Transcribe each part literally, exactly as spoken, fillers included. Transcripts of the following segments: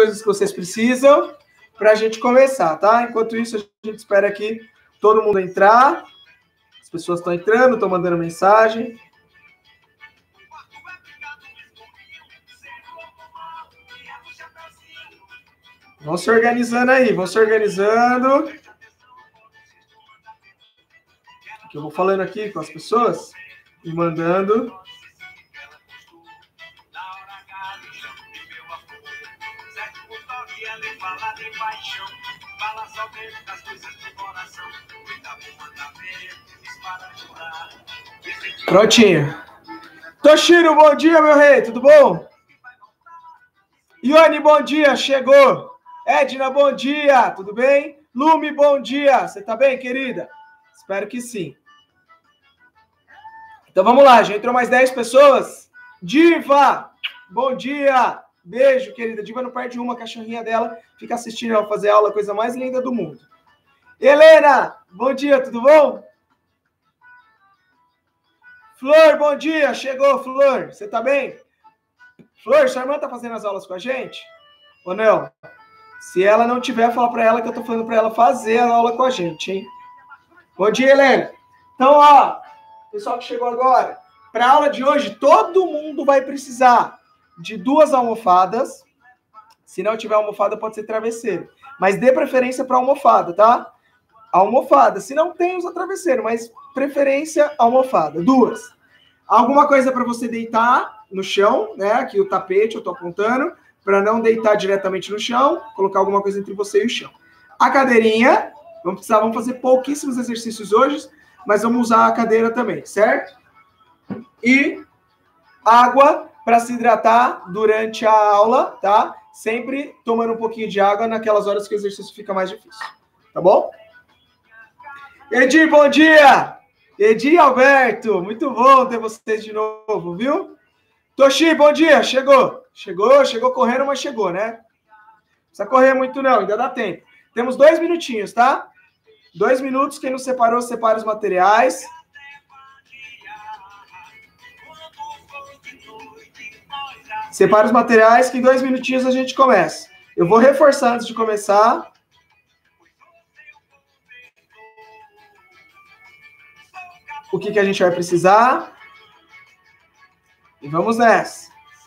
coisas que vocês precisam para a gente começar, tá? Enquanto isso, a gente espera aqui todo mundo entrar. As pessoas estão entrando, estão mandando mensagem. Vão se organizando aí, vão se organizando. Eu vou falando aqui com as pessoas e mandando. Prontinho. Toshiro, bom dia, meu rei, tudo bom? Ione, bom dia, chegou. Edna, bom dia, tudo bem? Lume, bom dia, você tá bem, querida? Espero que sim. Então vamos lá, já entrou mais dez pessoas. Diva, bom dia. Beijo, querida. Diva não perde uma, a cachorrinha dela fica assistindo ela fazer aula, coisa mais linda do mundo. Helena, bom dia, tudo bom? Flor, bom dia. Chegou, Flor. Você tá bem? Flor, sua irmã tá fazendo as aulas com a gente? Ou não? Se ela não tiver, fala pra ela que eu tô falando pra ela fazer a aula com a gente, hein? Bom dia, Helena. Então, ó, pessoal que chegou agora, pra aula de hoje, todo mundo vai precisar de duas almofadas. Se não tiver almofada, pode ser travesseiro. Mas dê preferência para almofada, tá? Almofada. Se não tem, usa travesseiro, mas preferência almofada. Duas. Alguma coisa para você deitar no chão, né? Aqui o tapete, eu tô apontando, para não deitar diretamente no chão, colocar alguma coisa entre você e o chão. A cadeirinha, vamos precisar, vamos fazer pouquíssimos exercícios hoje, mas vamos usar a cadeira também, certo? E água para se hidratar durante a aula, tá? Sempre tomando um pouquinho de água naquelas horas que o exercício fica mais difícil, tá bom? Edi, bom dia! Edi e Alberto, muito bom ter vocês de novo, viu? Toshi, bom dia, chegou. Chegou, chegou correndo, mas chegou, né? Não precisa correr muito não, ainda dá tempo. Temos dois minutinhos, tá? Dois minutos, quem não separou, separa os materiais. Separa os materiais, que em dois minutinhos a gente começa. Eu vou reforçar antes de começar. O que, que a gente vai precisar. E vamos nessa.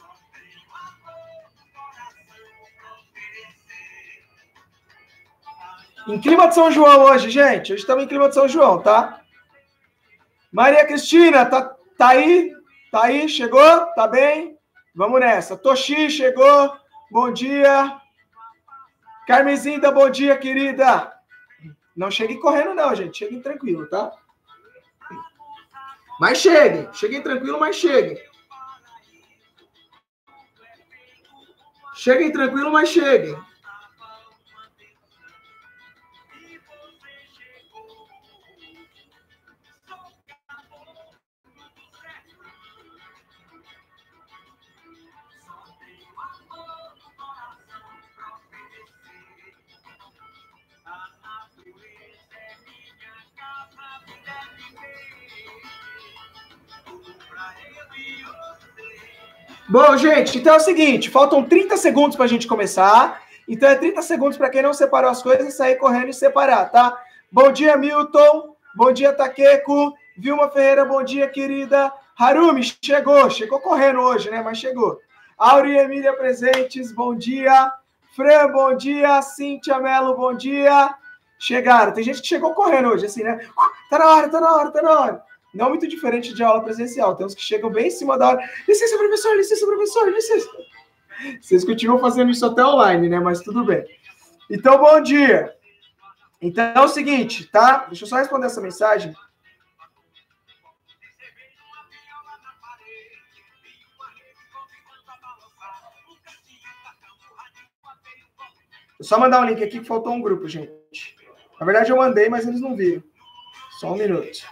Em clima de São João hoje, gente. Hoje estamos em clima de São João, tá? Maria Cristina, tá, tá aí? Tá aí? Chegou? Tá bem? Vamos nessa. Toshi chegou. Bom dia. Carmezinda, bom dia, querida. Não cheguem correndo, não, gente. Cheguem tranquilo, tá? Mas cheguem. Cheguem tranquilo, mas cheguem. Cheguem tranquilo, mas cheguem. Bom, gente, então é o seguinte, faltam trinta segundos para a gente começar, então é trinta segundos para quem não separou as coisas, sair correndo e separar, tá? Bom dia, Milton, bom dia, Takeko, Vilma Ferreira, bom dia, querida, Harumi, chegou, chegou correndo hoje, né, mas chegou. Auri e Emília presentes, bom dia, Fran, bom dia, Cíntia Mello, bom dia, chegaram, tem gente que chegou correndo hoje, assim, né, tá na hora, tá na hora, tá na hora. Não muito diferente de aula presencial. Tem uns que chegam bem em cima da hora. Licença, professor, licença, professor, licença. Vocês continuam fazendo isso até online, né? Mas tudo bem. Então, bom dia. Então, é o seguinte, tá? Deixa eu só responder essa mensagem. Vou só mandar um link aqui que faltou um grupo, gente. Na verdade, eu mandei, mas eles não viram. Só um minuto.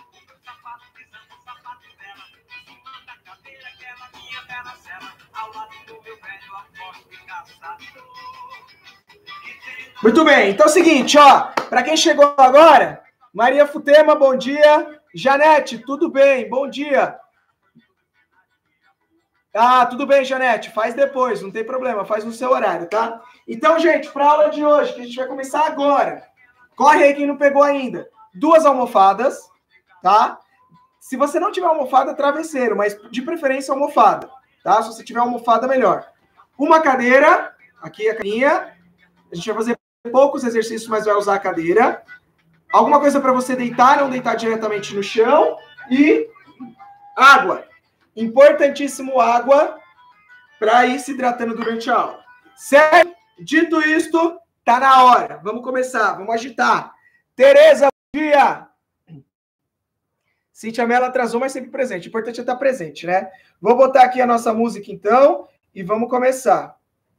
Muito bem, então é o seguinte, ó, para quem chegou agora, Maria Futema, bom dia, Janete, tudo bem, bom dia, Ah, tudo bem, Janete. Faz depois, não tem problema. Faz no seu horário, tá? Então, gente, para a aula de hoje, que a gente vai começar agora. Corre aí quem não pegou ainda. Duas almofadas, tá? Se você não tiver almofada, travesseiro, mas de preferência almofada, tá? Se você tiver almofada, melhor. Uma cadeira, aqui a carinha. A gente vai fazer poucos exercícios, mas vai usar a cadeira. Alguma coisa para você deitar, não deitar diretamente no chão. E água. Importantíssimo água para ir se hidratando durante a aula. Certo? Dito isto, tá na hora. Vamos começar, vamos agitar. Tereza, bom dia! Cíntia Mello atrasou, mas sempre presente. O importante é estar presente, né? Vou botar aqui a nossa música, então, e vamos começar.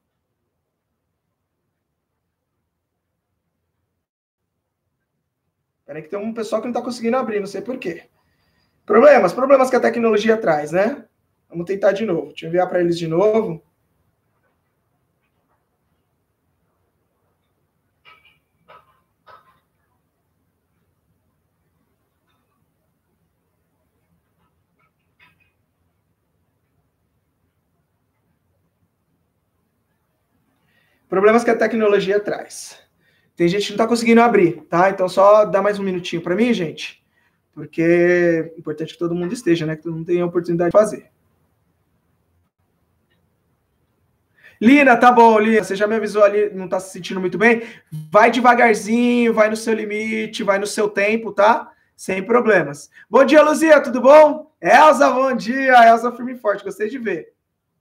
Peraí que tem um pessoal que não está conseguindo abrir, não sei por quê. Problemas, problemas que a tecnologia traz, né? Vamos tentar de novo. Deixa eu enviar para eles de novo. Problemas que a tecnologia traz. Tem gente que não está conseguindo abrir, tá? Então só dá mais um minutinho para mim, gente, porque é importante que todo mundo esteja, né? Que todo mundo tenha a oportunidade de fazer. Lina, tá bom, Lina, você já me avisou ali, não tá se sentindo muito bem? Vai devagarzinho, vai no seu limite, vai no seu tempo, tá? Sem problemas. Bom dia, Luzia, tudo bom? Elza, bom dia. Elza firme e forte, gostei de ver.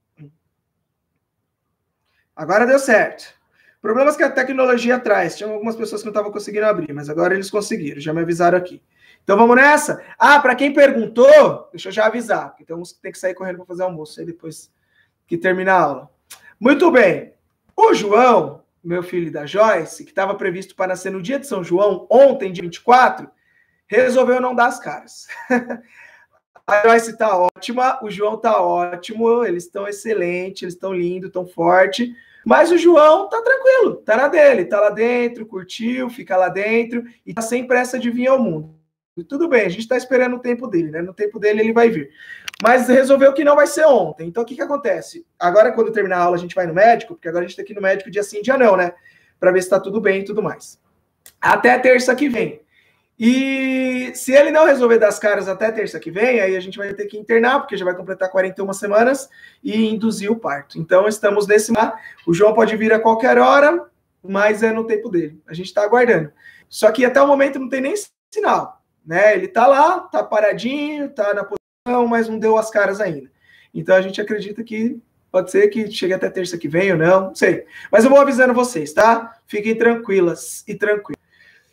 Agora deu certo. Problemas que a tecnologia traz. Tinha algumas pessoas que não estavam conseguindo abrir, mas agora eles conseguiram, já me avisaram aqui. Então vamos nessa? Ah, para quem perguntou, deixa eu já avisar, porque então tem que sair correndo para fazer almoço aí depois que terminar a aula. Muito bem. O João, meu filho da Joyce, que estava previsto para nascer no dia de São João, ontem, dia vinte e quatro, resolveu não dar as caras. A Joyce está ótima, o João está ótimo, eles estão excelentes, eles estão lindos, estão fortes, mas o João tá tranquilo, tá na dele, tá lá dentro, curtiu, fica lá dentro e tá sem pressa de vir ao mundo. E tudo bem, a gente está esperando o tempo dele, né? No tempo dele ele vai vir. Mas resolveu que não vai ser ontem. Então o que que acontece? Agora, quando terminar a aula, a gente vai no médico, porque agora a gente tem que ir no médico dia sim, dia não, né? Para ver se tá tudo bem e tudo mais. Até terça que vem. E se ele não resolver dar as caras até terça que vem, aí a gente vai ter que internar, porque já vai completar quarenta e uma semanas e induzir o parto. Então, estamos nesse... O João pode vir a qualquer hora, mas é no tempo dele. A gente está aguardando. Só que até o momento não tem nem sinal, né? Ele está lá, está paradinho, está na posição, mas não deu as caras ainda. Então, a gente acredita que pode ser que chegue até terça que vem ou não, não sei. Mas eu vou avisando vocês, tá? Fiquem tranquilas e tranquilos.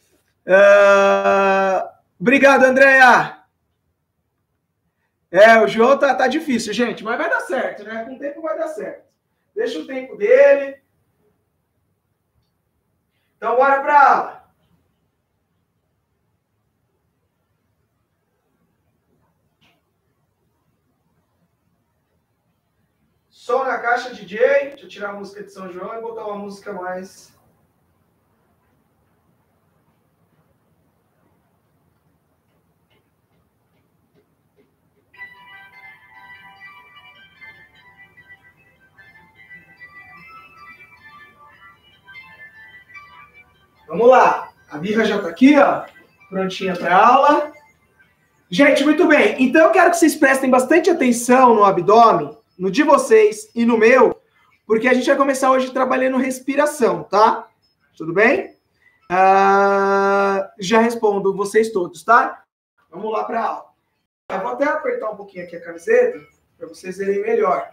Uh, obrigado, Andréia. É, o João tá, tá difícil, gente, mas vai dar certo, né? Com o tempo vai dar certo. Deixa o tempo dele. Então, bora para a aula. Som na caixa, D J. Deixa eu tirar a música de São João e botar uma música mais... Vamos lá. A birra já está aqui, ó, prontinha para a aula. Gente, muito bem. Então, eu quero que vocês prestem bastante atenção no abdômen, no de vocês e no meu, porque a gente vai começar hoje trabalhando respiração, tá? Tudo bem? Ah, já respondo vocês todos, tá? Vamos lá para a aula. Eu vou até apertar um pouquinho aqui a camiseta, para vocês verem melhor.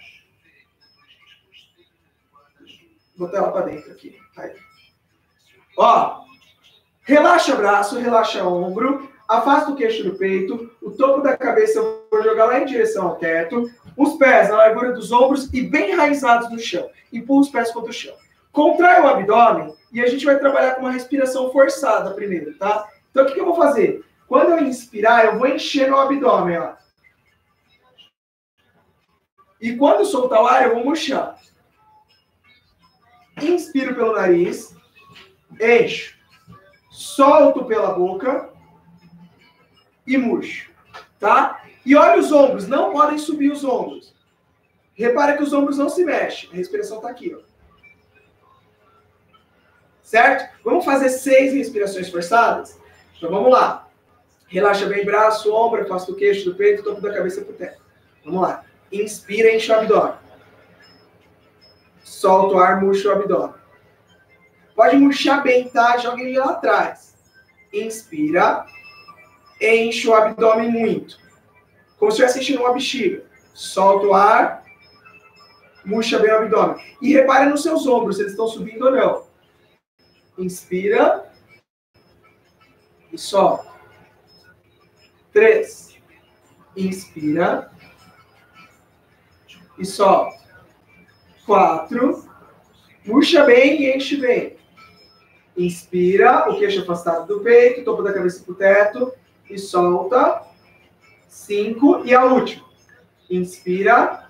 Vou botar ela para dentro aqui. Aí. Ó, relaxa braço, relaxa ombro, afasta o queixo do peito, o topo da cabeça eu vou jogar lá em direção ao teto, os pés na largura dos ombros e bem enraizados no chão. Empurra os pés contra o chão. Contrai o abdômen e a gente vai trabalhar com uma respiração forçada primeiro, tá? Então o que, que eu vou fazer? Quando eu inspirar, eu vou encher no abdômen, ó. E quando eu soltar o ar, eu vou murchar. Inspiro pelo nariz. Encho, solto pela boca e murcho, tá? E olha os ombros, não podem subir os ombros. Repara que os ombros não se mexem. A respiração está aqui, ó. Certo? Vamos fazer seis respirações forçadas? Então vamos lá. Relaxa bem braço, ombro, afasta o queixo do peito, topo da cabeça pro teto. Vamos lá. Inspira, enche o abdômen. Solta o ar, murcha o abdômen. Pode murchar bem, tá? Joga ele lá atrás. Inspira. Enche o abdômen muito. Como se estivesse enchendo uma bexiga. Solta o ar. Murcha bem o abdômen. E repare nos seus ombros, se eles estão subindo ou não. Inspira. E solta. Três. Inspira. E solta. Quatro. Murcha bem e enche bem. Inspira, o queixo afastado do peito, topo da cabeça pro teto. E solta. Cinco. E a última. Inspira.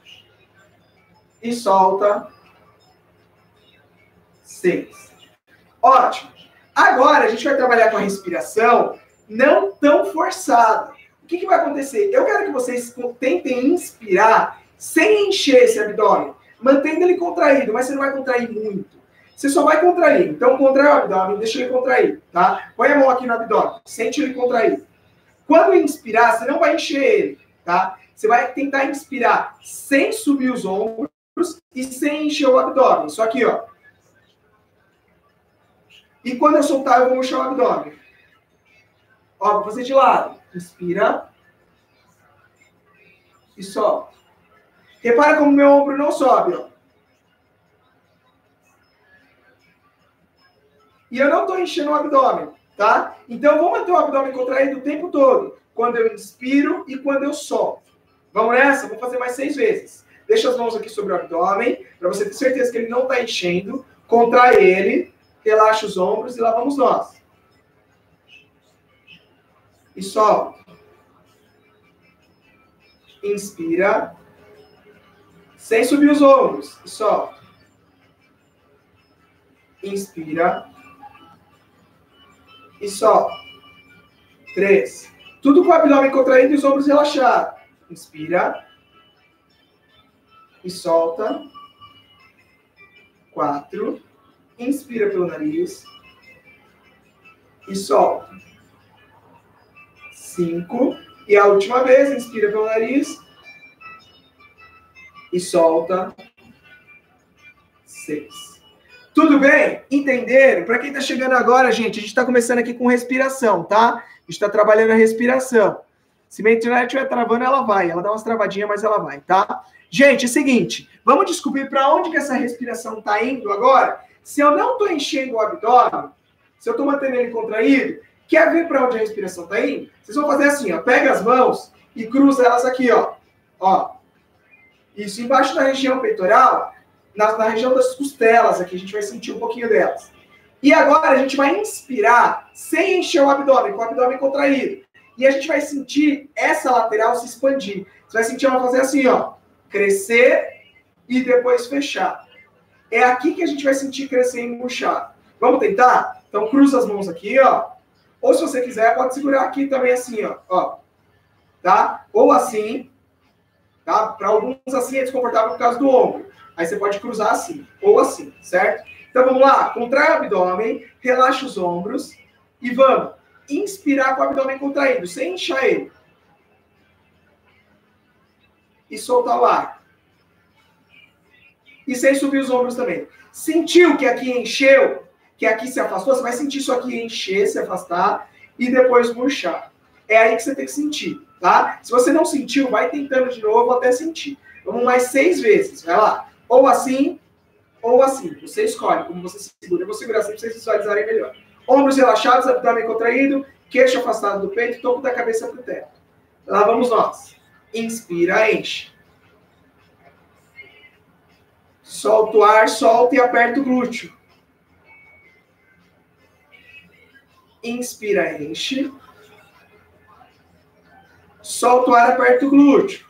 E solta. Seis. Ótimo. Agora a gente vai trabalhar com a respiração não tão forçada. O que, que vai acontecer? Eu quero que vocês tentem inspirar sem encher esse abdômen, mantendo ele contraído, mas você não vai contrair muito. Você só vai contrair. Então, contrai o abdômen, deixa ele contrair, tá? Põe a mão aqui no abdômen, sente ele contrair. Quando inspirar, você não vai encher ele, tá? Você vai tentar inspirar sem subir os ombros e sem encher o abdômen. Só aqui, ó. E quando eu soltar, eu vou murchar o abdômen. Ó, vou fazer de lado. Inspira. E solta. Repara como meu ombro não sobe, ó. E eu não estou enchendo o abdômen, tá? Então, eu vou manter o abdômen contraído o tempo todo. Quando eu inspiro e quando eu solto. Vamos nessa? Vou fazer mais seis vezes. Deixa as mãos aqui sobre o abdômen, para você ter certeza que ele não está enchendo. Contrai ele, relaxa os ombros e lá vamos nós. E solta. Inspira. Sem subir os ombros. E solta. Inspira. E solta. Três. Tudo com o abdômen contraído e os ombros relaxados. Inspira. E solta. Quatro. Inspira pelo nariz. E solta. Cinco. E a última vez, inspira pelo nariz. E solta. Seis. Tudo bem? Entenderam? Para quem está chegando agora, gente, a gente está começando aqui com respiração, tá? A gente está trabalhando a respiração. Se minha internet estiver travando, ela vai. Ela dá umas travadinhas, mas ela vai, tá? Gente, é o seguinte. Vamos descobrir para onde que essa respiração está indo agora? Se eu não estou enchendo o abdômen, se eu estou mantendo ele contraído, quer ver para onde a respiração está indo? Vocês vão fazer assim, ó. Pega as mãos e cruza elas aqui, ó. Ó. Isso embaixo da região peitoral, na, na região das costelas aqui, a gente vai sentir um pouquinho delas. E agora a gente vai inspirar sem encher o abdômen, com o abdômen contraído. E a gente vai sentir essa lateral se expandir. Você vai sentir ela fazer assim, ó. Crescer e depois fechar. É aqui que a gente vai sentir crescer e murchar. Vamos tentar? Então cruza as mãos aqui, ó. Ou se você quiser, pode segurar aqui também assim, ó. ó. Tá? Ou assim. Tá? Para alguns assim é desconfortável por causa do ombro. Aí você pode cruzar assim. Ou assim, certo? Então vamos lá. Contrai o abdômen, relaxa os ombros e vamos inspirar com o abdômen contraído, sem inchar ele. E soltar o ar. E sem subir os ombros também. Sentiu que aqui encheu, que aqui se afastou, você vai sentir isso aqui encher, se afastar e depois murchar. É aí que você tem que sentir, tá? Se você não sentiu, vai tentando de novo até sentir. Vamos mais seis vezes, vai lá. Ou assim, ou assim. Você escolhe como você se segura. Eu vou segurar assim para vocês visualizarem melhor. Ombros relaxados, abdômen contraído, queixo afastado do peito, topo da cabeça para o teto. Lá vamos nós. Inspira, enche. Solta o ar, solta e aperta o glúteo. Inspira, enche. Solta o ar, aperta o glúteo.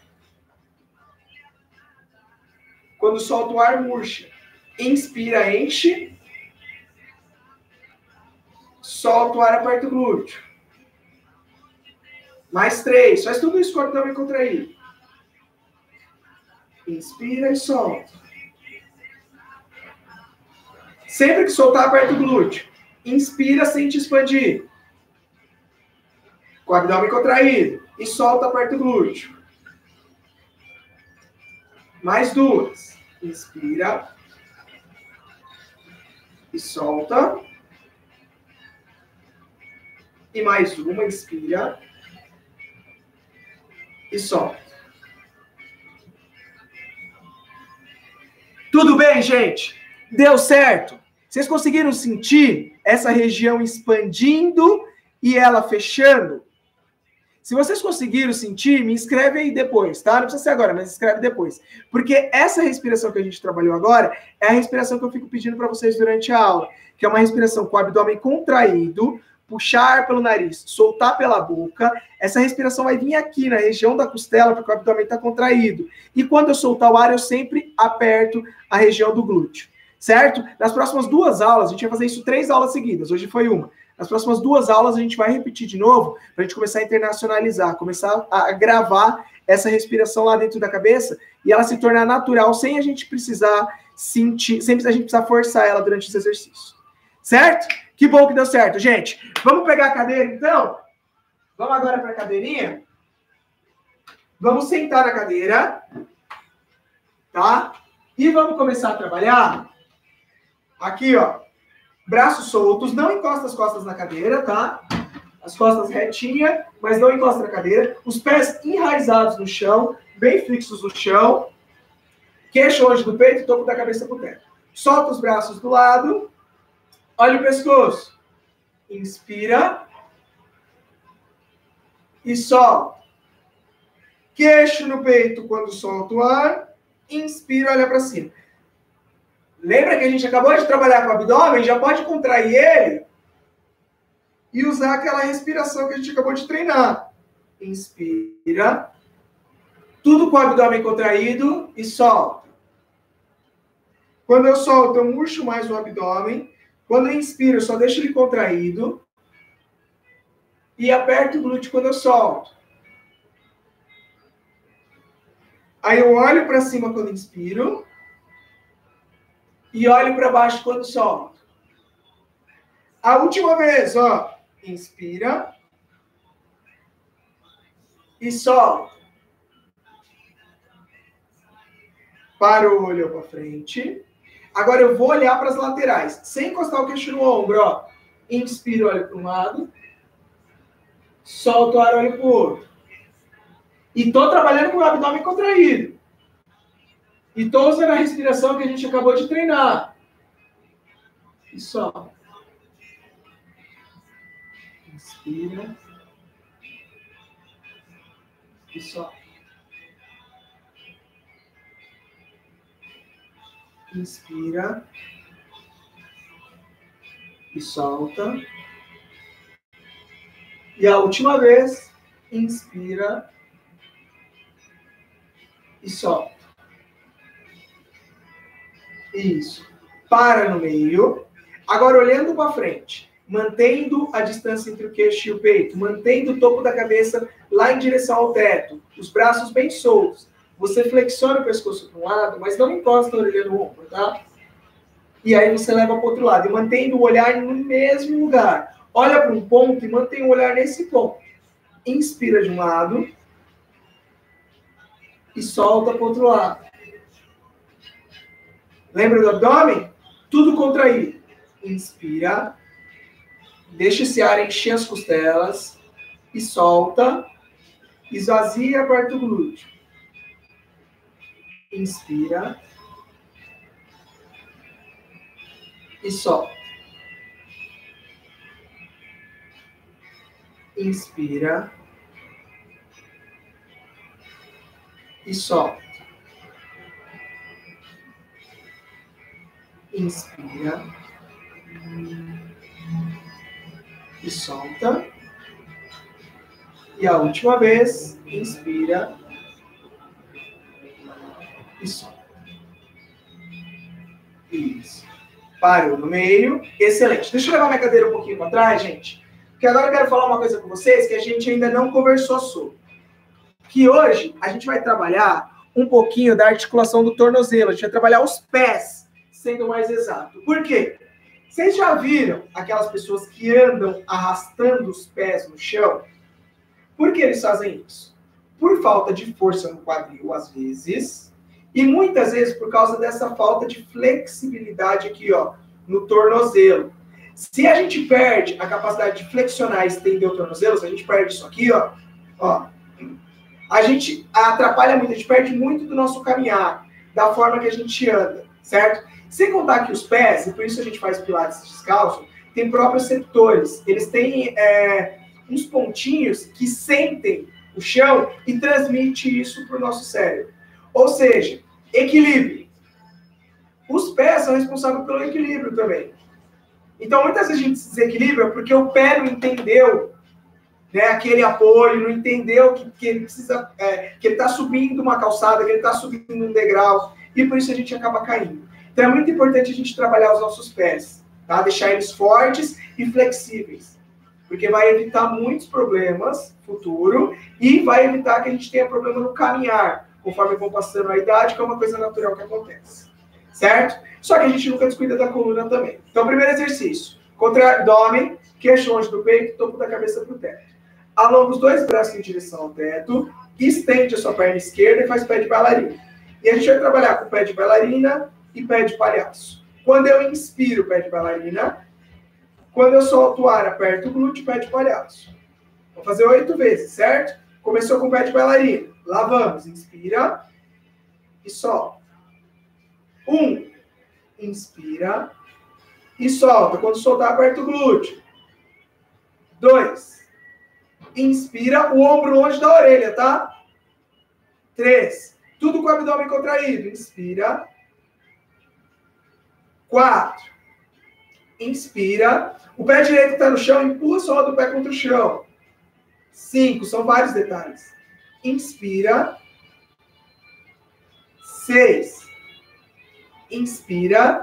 Quando solta o ar, murcha. Inspira, enche. Solta o ar, aperta o glúteo. Mais três. Faz tudo isso com o abdômen contraído. Inspira e solta. Sempre que soltar, aperta o glúteo. Inspira, sente expandir. Com o abdômen contraído. E solta, aperta o glúteo. Mais duas. Inspira. E solta. E mais uma. Inspira. E solta. Tudo bem, gente? Deu certo? Vocês conseguiram sentir essa região expandindo e ela fechando? Se vocês conseguiram sentir, me escreve aí depois, tá? Não precisa ser agora, mas escreve depois. Porque essa respiração que a gente trabalhou agora é a respiração que eu fico pedindo para vocês durante a aula, que é uma respiração com o abdômen contraído, puxar pelo nariz, soltar pela boca. Essa respiração vai vir aqui na região da costela, porque o abdômen está contraído. E quando eu soltar o ar, eu sempre aperto a região do glúteo, certo? Nas próximas duas aulas, a gente vai fazer isso três aulas seguidas. Hoje foi uma. Nas próximas duas aulas, a gente vai repetir de novo, para a gente começar a internacionalizar, começar a gravar essa respiração lá dentro da cabeça e ela se tornar natural, sem a gente precisar sentir, sem a gente precisar forçar ela durante esse exercício. Certo? Que bom que deu certo, gente. Vamos pegar a cadeira, então? Vamos agora para a cadeirinha? Vamos sentar na cadeira. Tá? E vamos começar a trabalhar. Aqui, ó. Braços soltos. Não encosta as costas na cadeira, tá? As costas retinha, mas não encosta na cadeira. Os pés enraizados no chão, bem fixos no chão. Queixo longe do peito e topo da cabeça pro teto. Solta os braços do lado. Olha o pescoço. Inspira. E solta. Queixo no peito quando solta o ar. Inspira, olha para cima. Lembra que a gente acabou de trabalhar com o abdômen? Já pode contrair ele e usar aquela respiração que a gente acabou de treinar. Inspira. Tudo com o abdômen contraído e solta. Quando eu solto, eu murcho mais o abdômen. Quando eu inspiro, eu só deixo ele contraído. E aperto o glúteo quando eu solto. Aí eu olho para cima quando inspiro. E olho para baixo quando solto. A última vez, ó. Inspira. E solta. Para o olho para frente. Agora eu vou olhar para as laterais, sem encostar o queixo no ombro, ó. Inspiro, olho para um lado. Solto o ar, olho para o outro. E estou trabalhando com o abdômen contraído. E estou usando a respiração que a gente acabou de treinar. E solta. Inspira. E solta. Inspira. E solta. E a última vez, inspira. E solta. Isso. Para no meio. Agora, olhando para frente. Mantendo a distância entre o queixo e o peito. Mantendo o topo da cabeça lá em direção ao teto. Os braços bem soltos. Você flexiona o pescoço para um lado, mas não encosta a orelha no ombro, tá? E aí você leva para o outro lado. E mantendo o olhar no mesmo lugar. Olha para um ponto e mantém o olhar nesse ponto. Inspira de um lado. E solta para o outro lado. Lembra do abdômen? Tudo contraído. Inspira. Deixa esse ar encher as costelas. E solta. Esvazia e aperta o glúteo. Inspira. E solta. Inspira. E solta. Inspira. E solta. E a última vez, inspira. E solta. Isso. Parou no meio. Excelente. Deixa eu levar minha cadeira um pouquinho para trás, gente. Porque agora eu quero falar uma coisa com vocês que a gente ainda não conversou sobre. Que hoje a gente vai trabalhar um pouquinho da articulação do tornozelo. A gente vai trabalhar os pés, sendo mais exato. Por quê? Vocês já viram aquelas pessoas que andam arrastando os pés no chão? Por que eles fazem isso? Por falta de força no quadril, às vezes, e muitas vezes por causa dessa falta de flexibilidade aqui, ó, no tornozelo. Se a gente perde a capacidade de flexionar e estender o tornozelo, se a gente perde isso aqui, ó, ó, a gente atrapalha muito, a gente perde muito do nosso caminhar, da forma que a gente anda, certo? Sem contar que os pés, e por isso a gente faz pilates descalço, tem proprioceptores. Eles têm é, uns pontinhos que sentem o chão e transmite isso para o nosso cérebro. Ou seja, equilíbrio. Os pés são responsáveis pelo equilíbrio também. Então, muitas vezes a gente se desequilibra porque o pé não entendeu, né, aquele apoio, não entendeu que, que ele precisa, é, que ele está subindo uma calçada, que ele está subindo um degrau, e por isso a gente acaba caindo. Então, é muito importante a gente trabalhar os nossos pés, tá? Deixar eles fortes e flexíveis, porque vai evitar muitos problemas no futuro e vai evitar que a gente tenha problema no caminhar, conforme vão passando a idade, que é uma coisa natural que acontece. Certo? Só que a gente nunca descuida da coluna também. Então, primeiro exercício. Contra abdômen, queixo longe do peito, topo da cabeça para o teto. Alonga os dois braços em direção ao teto, estende a sua perna esquerda e faz pé de bailarina. E a gente vai trabalhar com pé de bailarina e pé de palhaço. Quando eu inspiro, pé de bailarina. Quando eu solto o ar, aperto o glúteo, pé de palhaço. Vou fazer oito vezes, certo? Começou com pé de bailarina. Lá vamos. Inspira e solta. Um. Inspira e solta. Quando soltar, aperta o glúteo. Dois. Inspira, o ombro longe da orelha, tá? Três. Tudo com o abdômen contraído. Inspira. Quatro. Inspira. O pé direito está no chão, empurra a sola do pé contra o chão. Cinco. São vários detalhes. Inspira. Seis. Inspira.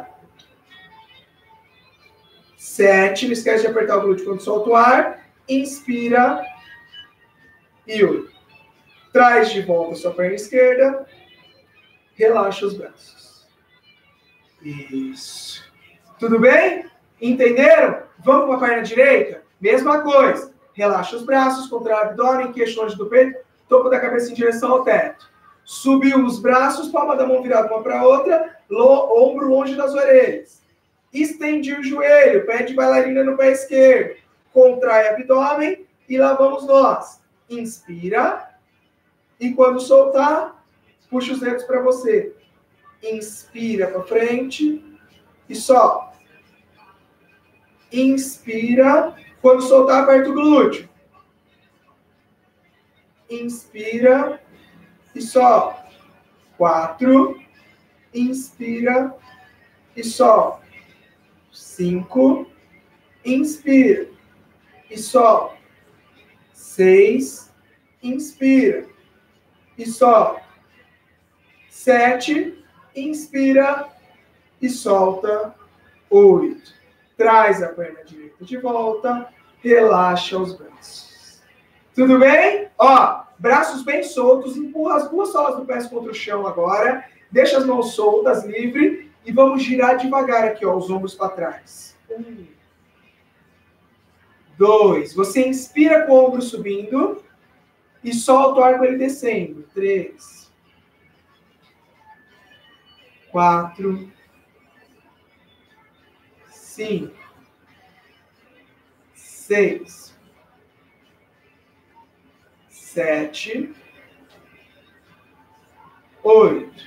Sete. Não esquece de apertar o glúteo quando solta o ar. Inspira. E oito. Traz de volta a sua perna esquerda. Relaxa os braços. Isso. Tudo bem? Entenderam? Vamos para a perna direita? Mesma coisa. Relaxa os braços, contrai o abdômen, queixo longe do peito, topo da cabeça em direção ao teto. Subiu os braços, palma da mão virada uma para a outra, lo, ombro longe das orelhas. Estendi o joelho, pé de bailarina no pé esquerdo. Contrai o abdômen e lá vamos nós. Inspira. E quando soltar, puxa os dedos para você. Inspira para frente e solta. Inspira. Quando soltar, aperta o glúteo. Inspira e solta. Quatro. Inspira e solta. Cinco. Inspira e solta. Seis. Inspira e solta. Sete. Inspira e solta. Oito. Traz a perna direita de volta. Relaxa os braços. Tudo bem? Ó, braços bem soltos. Empurra as duas solas do pé contra o chão agora. Deixa as mãos soltas, livre. E vamos girar devagar aqui, ó, os ombros para trás. Um. Dois. Você inspira com o ombro subindo. E solta o ar com ele descendo. Três. Quatro. Cinco. Seis. Sete. Oito.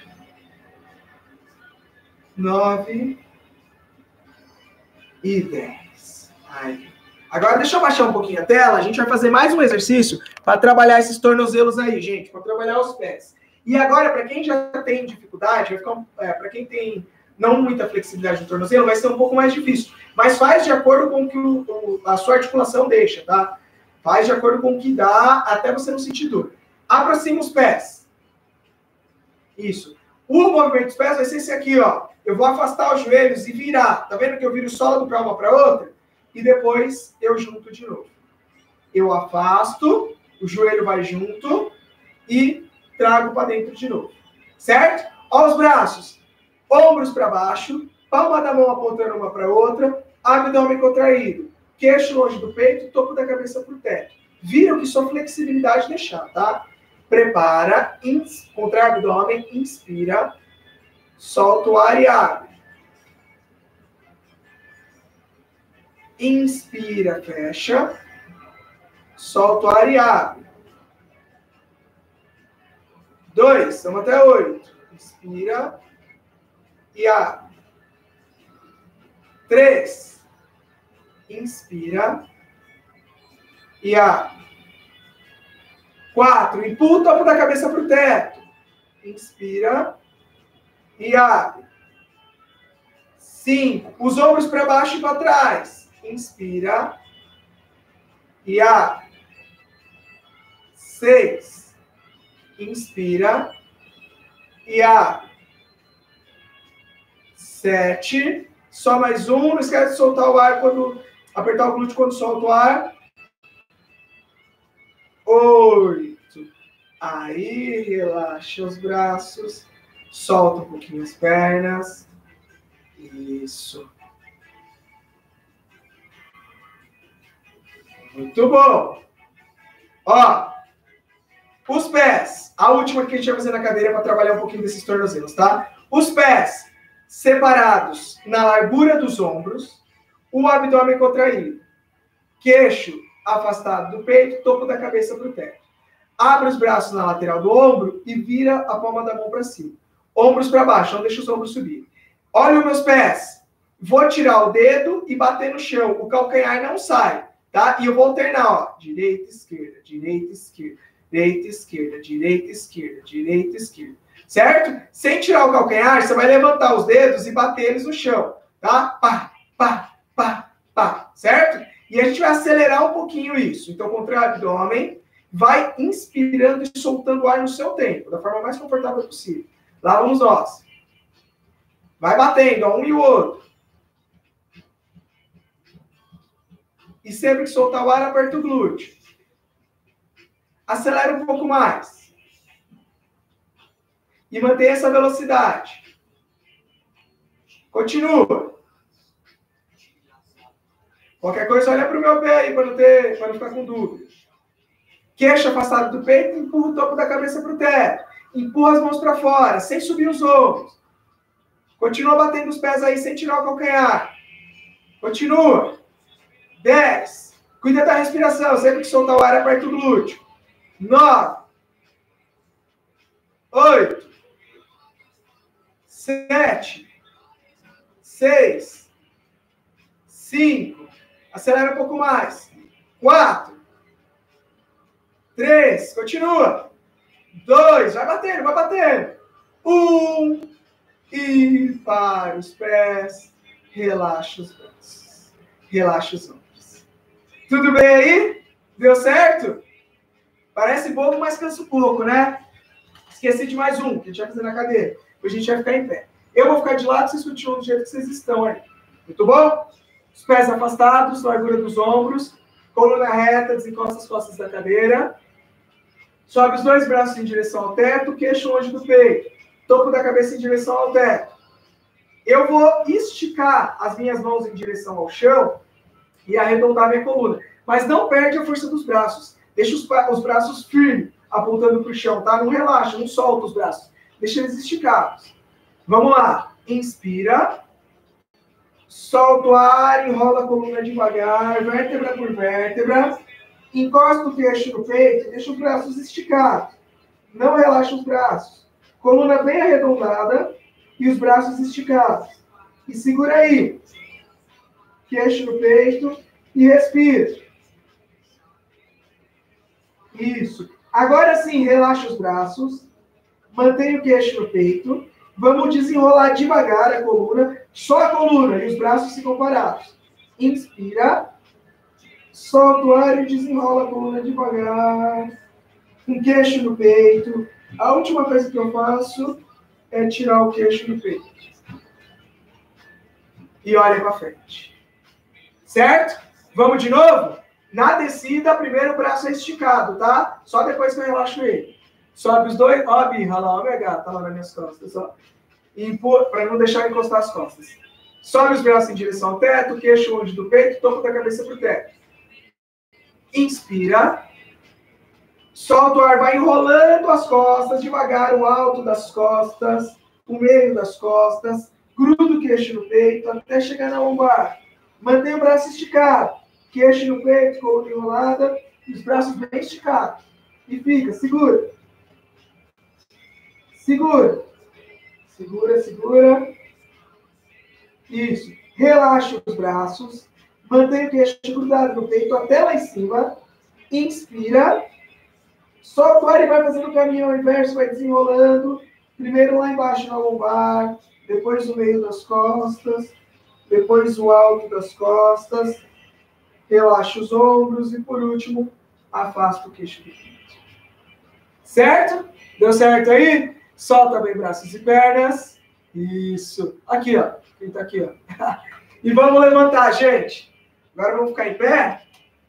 Nove. E dez. Aí. Agora deixa eu baixar um pouquinho a tela. A gente vai fazer mais um exercício para trabalhar esses tornozelos aí, gente. Para trabalhar os pés. E agora, para quem já tem dificuldade, vai ficar, é, para quem tem não muita flexibilidade no tornozelo, vai ser um pouco mais difícil. Mas faz de acordo com o que o, o, a sua articulação deixa, tá? Faz de acordo com o que dá, até você não sentir dor. Aproxima os pés. Isso. O movimento dos pés vai ser esse aqui, ó. Eu vou afastar os joelhos e virar. Tá vendo que eu viro sola do pé uma para outra? E depois eu junto de novo. Eu afasto, o joelho vai junto e trago para dentro de novo. certo? Olha os braços. Ombros para baixo, palma da mão apontando uma para outra, abdômen contraído, queixo longe do peito, topo da cabeça para o teto. Viram que só flexibilidade deixar, tá? Prepara, ins, contrai o abdômen, inspira, solta o ar e abre. Inspira, fecha, solta o ar e abre. Dois, estamos até oito. Inspira e abre. Três, inspira e abre. Quatro, empurra o topo da cabeça para o teto. Inspira e abre. Cinco, os ombros para baixo e para trás. Inspira e abre. Seis, inspira e abre. Sete, só mais um, não esquece de soltar o ar quando apertar o glúteo quando solta o ar. Oito. Aí, relaxa os braços. Solta um pouquinho as pernas. Isso. Muito bom. Ó, os pés. A última que a gente vai fazer na cadeira para trabalhar um pouquinho desses tornozelos, tá? Os pés separados na largura dos ombros. O abdômen contraído. Queixo afastado do peito, topo da cabeça para o teto. Abre os braços na lateral do ombro e vira a palma da mão para cima. Ombros para baixo, não deixa os ombros subir. Olha os meus pés. Vou tirar o dedo e bater no chão. O calcanhar não sai, tá? E eu vou alternar, ó. Direita, esquerda, direita, esquerda, direita, esquerda, direita, esquerda, direita, esquerda. Certo? Sem tirar o calcanhar, você vai levantar os dedos e bater eles no chão, tá? Pá, pá, pá, pá. Certo? E a gente vai acelerar um pouquinho isso. Então, contrai o abdômen, vai inspirando e soltando o ar no seu tempo, da forma mais confortável possível. Lá vamos nós. Vai batendo, ó, um e o outro. E sempre que soltar o ar, aperta o glúteo. Acelera um pouco mais. E mantenha essa velocidade. Continua. Qualquer coisa, olha para o meu pé aí, para não, ter, para não ficar com dúvida. Queixo afastado do peito, empurra o topo da cabeça para o teto. Empurra as mãos para fora, sem subir os ombros. Continua batendo os pés aí, sem tirar o calcanhar. Continua. Dez. Cuida da respiração, sempre que soltar o ar, aperta o glúteo. Nove. Oito. Sete. Seis. Cinco. Acelera um pouco mais. Quatro. Três. Continua. Dois. Vai batendo, vai batendo. Um. E para os pés. Relaxa os braços. Relaxa os ombros. Tudo bem aí? Deu certo? Parece bobo, mas cansa um pouco, né? Esqueci de mais um, que a gente vai fazer na cadeira. Depois a gente vai ficar em pé. Eu vou ficar de lado, vocês continuam do jeito que vocês estão aí. Muito bom? Os pés afastados, largura dos ombros. Coluna reta, desencosta as costas da cadeira. Sobe os dois braços em direção ao teto, queixo longe do peito. Topo da cabeça em direção ao teto. Eu vou esticar as minhas mãos em direção ao chão e arredondar minha coluna. Mas não perde a força dos braços. Deixa os, os braços firmes, apontando para o chão, tá? Não relaxa, não solta os braços. Deixa eles esticados. Vamos lá. Inspira. Solta o ar, enrola a coluna devagar, vértebra por vértebra. Encosta o queixo no peito e deixa os braços esticados. Não relaxa os braços. Coluna bem arredondada e os braços esticados. E segura aí. Queixo no peito e respira. Isso. Agora sim, relaxa os braços. Mantenha o queixo no peito. Vamos desenrolar devagar a coluna. Só a coluna e os braços ficam parados. Inspira. Solta o ar e desenrola a coluna devagar. Com queixo no peito. A última coisa que eu faço é tirar o queixo do peito. E olha para frente. Certo? Vamos de novo? Na descida, primeiro o braço é esticado, tá? Só depois que eu relaxo ele. Sobe os dois. Ó a birra lá, ó minha gata, tá lá nas minhas costas, ó. E para não deixar encostar as costas. Sobe os braços em direção ao teto, queixo longe do peito, topo da cabeça pro teto. Inspira. Solta o ar, vai enrolando as costas, devagar, o alto das costas, o meio das costas, gruda o queixo no peito, até chegar na lombar. Mantém o braço esticado, queixo no peito, coluna enrolada, e os braços bem esticados. E fica, segura. Segura. Segura, segura. Isso. Relaxa os braços, mantém o queixo grudado no peito até lá em cima. Inspira. Solta o ar e vai fazendo o caminho ao inverso, vai desenrolando. Primeiro lá embaixo na lombar, depois no meio das costas, depois o alto das costas. Relaxa os ombros e, por último, afasta o queixo do peito. Certo? Deu certo aí? Solta bem braços e pernas. Isso. Aqui, ó. Quem tá aqui, ó. E vamos levantar, gente. Agora vamos ficar em pé.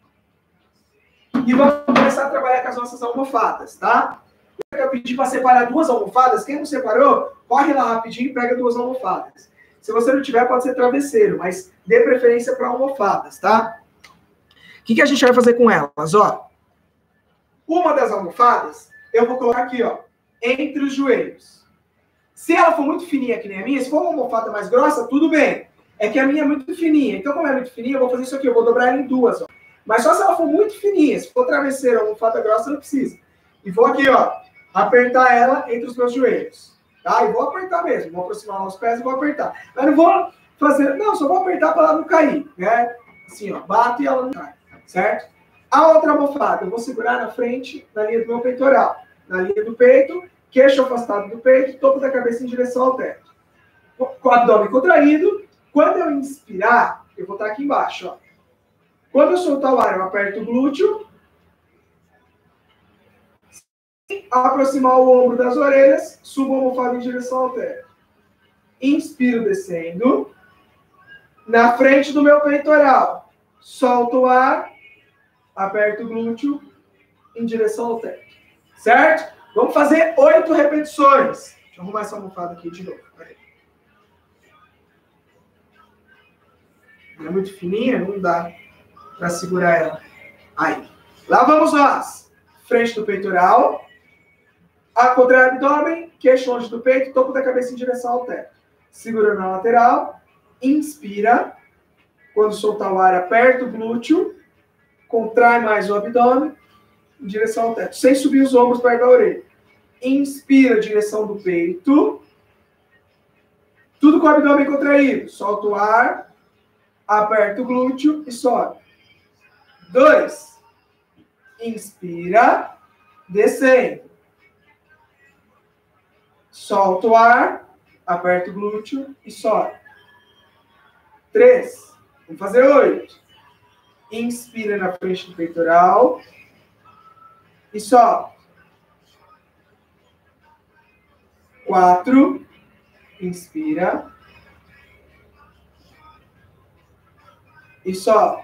E vamos começar a trabalhar com as nossas almofadas, tá? Eu quero pedir para separar duas almofadas. Quem não separou, corre lá rapidinho e pega duas almofadas. Se você não tiver, pode ser travesseiro, mas dê preferência para almofadas, tá? O que, que a gente vai fazer com elas? Ó, uma das almofadas, eu vou colocar aqui, ó, entre os joelhos. Se ela for muito fininha, que nem a minha, se for uma almofada mais grossa, tudo bem. É que a minha é muito fininha. Então, como é muito fininha, eu vou fazer isso aqui. Eu vou dobrar ela em duas, ó. Mas só se ela for muito fininha. Se for travesseiro ou almofada grossa, não precisa. E vou aqui, ó, apertar ela entre os meus joelhos. Tá? E vou apertar mesmo. Vou aproximar os pés e vou apertar. Mas não vou fazer... Não, só vou apertar para ela não cair, né? Assim, ó, bato e ela não cai. Certo? A outra almofada, eu vou segurar na frente, na linha do meu peitoral. Na linha do peito, queixo afastado do peito, topo da cabeça em direção ao teto. Com o abdômen contraído. Quando eu inspirar, eu vou estar aqui embaixo, ó. Quando eu soltar o ar, eu aperto o glúteo. Aproximar o ombro das orelhas, subo a almofada em direção ao teto. Inspiro descendo. Na frente do meu peitoral. Solto o ar. Aperto o glúteo em direção ao teto. Certo? Vamos fazer oito repetições. Deixa eu arrumar essa almofada aqui de novo. Peraí. Não é muito fininha, não dá para segurar ela. Aí. Lá vamos nós. Frente do peitoral. A contrai o abdômen, queixo longe do peito, topo da cabeça em direção ao teto. Segura na lateral. Inspira. Quando soltar o ar, aperta o glúteo. Contrai mais o abdômen em direção ao teto. Sem subir os ombros perto da orelha. Inspira, direção do peito. Tudo com o abdômen contraído. Solta o ar. Aperta o glúteo e sobe. Dois. Inspira. Descendo. Solta o ar. Aperta o glúteo e sobe. Três. Vamos fazer oito. Inspira na frente do peitoral. E sobe. Quatro. Inspira. E sobe.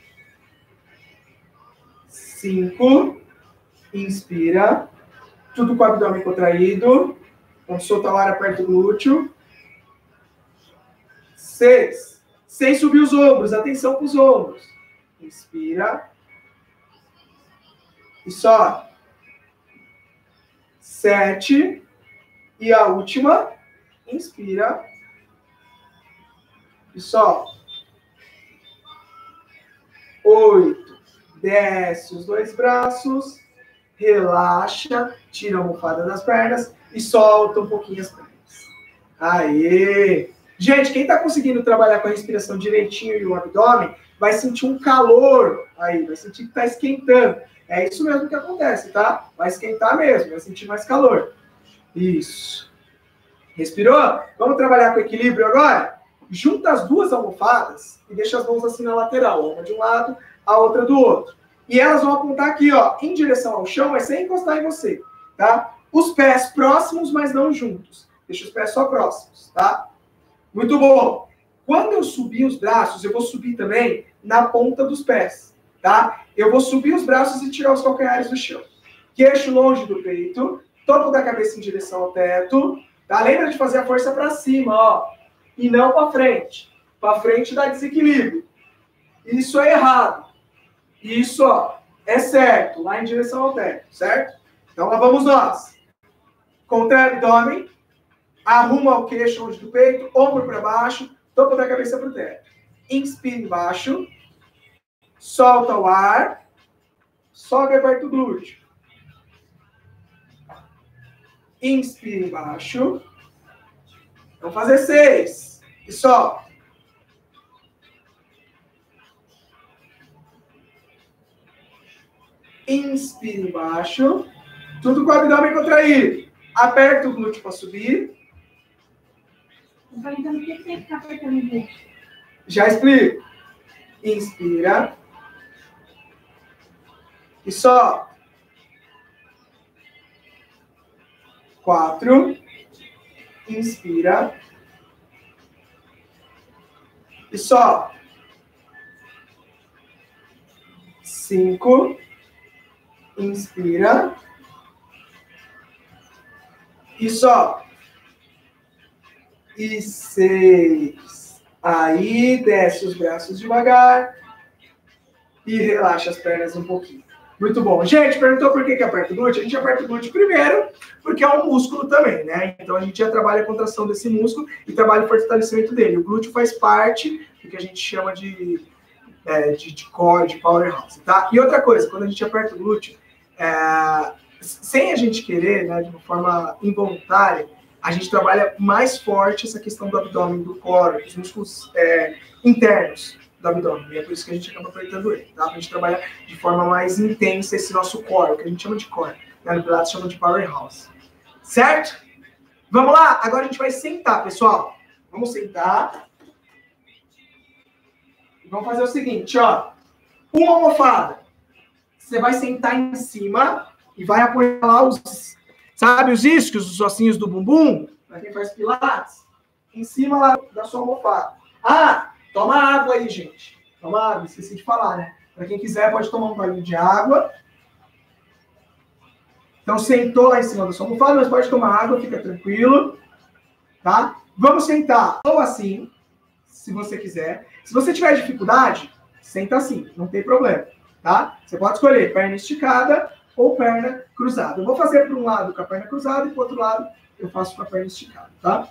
Cinco. Inspira. Tudo com o abdômen contraído. Vamos soltar o ar, aperta o glúteo. Seis. Sem subir os ombros. Atenção com os ombros. Inspira. E sobe. Sete. E a última. Inspira. E sobe. Oito. Desce os dois braços. Relaxa. Tira a almofada das pernas. E solta um pouquinho as pernas. Aê! Gente, quem está conseguindo trabalhar com a respiração direitinho e o abdômen, vai sentir um calor aí. Vai sentir que está esquentando. É isso mesmo que acontece, tá? Vai esquentar mesmo. Vai sentir mais calor. Isso. Respirou? Vamos trabalhar com equilíbrio agora? Junta as duas almofadas e deixa as mãos assim na lateral. Uma de um lado, a outra do outro. E elas vão apontar aqui, ó, em direção ao chão, mas sem encostar em você, tá? Os pés próximos, mas não juntos. Deixa os pés só próximos, tá? Muito bom. Quando eu subir os braços, eu vou subir também na ponta dos pés, tá? Eu vou subir os braços e tirar os calcanhares do chão. queixo longe do peito, topo da cabeça em direção ao teto. Tá? Lembra de fazer a força para cima, ó, e não para frente. Para frente dá desequilíbrio. Isso é errado. Isso, ó, é certo, lá em direção ao teto, certo? Então lá vamos nós. Contrai o abdômen, arruma o queixo longe do peito, ombro para baixo, topo da cabeça para o teto. Inspira embaixo, solta o ar, sobe aberto o glúteo. Inspira embaixo. Vamos fazer seis. E sobe. Inspira embaixo. Tudo com o abdômen contraído. Aperta o glúteo para subir. Então, por que tem que ficar apertando o glúteo? Já explico. Inspira. E sobe. Quatro. Inspira. E sobe. Cinco. Inspira. E sobe. E seis. Aí, desce os braços devagar. E relaxa as pernas um pouquinho. Muito bom. Gente, perguntou por que que aperta o glúteo? A gente aperta o glúteo primeiro, porque é um músculo também, né? Então, a gente já trabalha a contração desse músculo e trabalha o fortalecimento dele. O glúteo faz parte do que a gente chama de, é, de, de core, de powerhouse, tá? E outra coisa, quando a gente aperta o glúteo, é, sem a gente querer, né, de uma forma involuntária, a gente trabalha mais forte essa questão do abdômen, do core, dos músculos é, internos do abdômen. E é por isso que a gente acaba apertando ele, tá? A gente trabalha de forma mais intensa esse nosso core, o que a gente chama de core. Né? No Pilates chama de powerhouse. Certo? Vamos lá? Agora a gente vai sentar, pessoal. Vamos sentar. E vamos fazer o seguinte, ó. Uma almofada. Você vai sentar em cima e vai apoiar lá os... Sabe os isquios, os ossinhos do bumbum? Para quem faz Pilates. Em cima lá da sua almofada. Ah, toma água aí, gente. Toma água, esqueci de falar, né? Para quem quiser, pode tomar um golinho de água. Então, sentou lá em cima da sua almofada, mas pode tomar água, fica tranquilo. Tá? Vamos sentar ou assim, se você quiser. Se você tiver dificuldade, senta assim, não tem problema. Tá? Você pode escolher perna esticada ou perna cruzada. Eu vou fazer para um lado com a perna cruzada e para o outro lado eu faço com a perna esticada, tá?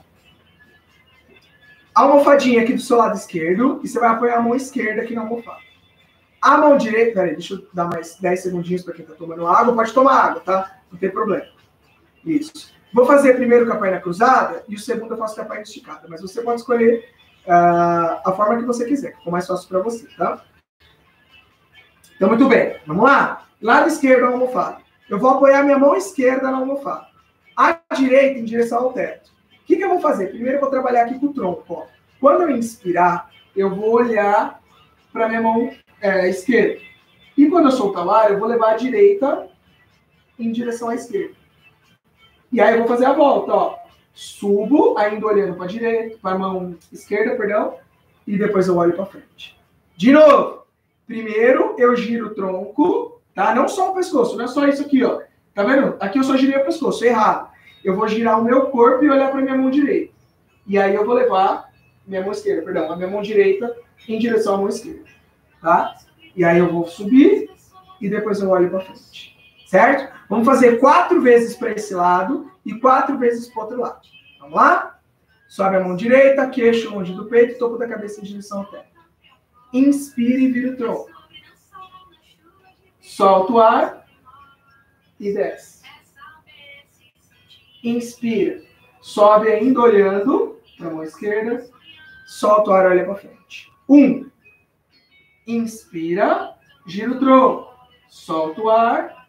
A almofadinha aqui do seu lado esquerdo e você vai apoiar a mão esquerda aqui na almofada. A mão direita, peraí, deixa eu dar mais dez segundinhos para quem está tomando água. Pode tomar água, tá? Não tem problema. Isso. Vou fazer primeiro com a perna cruzada e o segundo eu faço com a perna esticada. Mas você pode escolher uh, a forma que você quiser, que for mais fácil para você, tá? Então, muito bem. Vamos lá? Lado esquerdo da almofada. Eu vou apoiar minha mão esquerda na almofada. A direita em direção ao teto. O que, que eu vou fazer? Primeiro eu vou trabalhar aqui com o tronco. Ó. Quando eu inspirar, eu vou olhar para minha mão é, esquerda. E quando eu soltar o ar, eu vou levar a direita em direção à esquerda. E aí eu vou fazer a volta. Ó. Subo, ainda olhando para a direita, para a mão esquerda, perdão. E depois eu olho para frente. De novo. Primeiro eu giro o tronco, tá? Não só o pescoço, não é só isso aqui, ó. Tá vendo? Aqui eu só girei o pescoço, errado. Eu vou girar o meu corpo e olhar para minha mão direita. E aí eu vou levar minha mão esquerda, perdão, a minha mão direita em direção à mão esquerda, tá? E aí eu vou subir e depois eu olho para frente, certo? Vamos fazer quatro vezes para esse lado e quatro vezes para o outro lado. Vamos lá? Sobe a mão direita, queixo longe do peito, topo da cabeça em direção ao teto. Inspire e vira o tronco. Solta o ar e desce. Inspira. Sobe ainda olhando para a mão esquerda. Solta o ar e olha para frente. Um. Inspira. Gira o tronco. Solta o ar.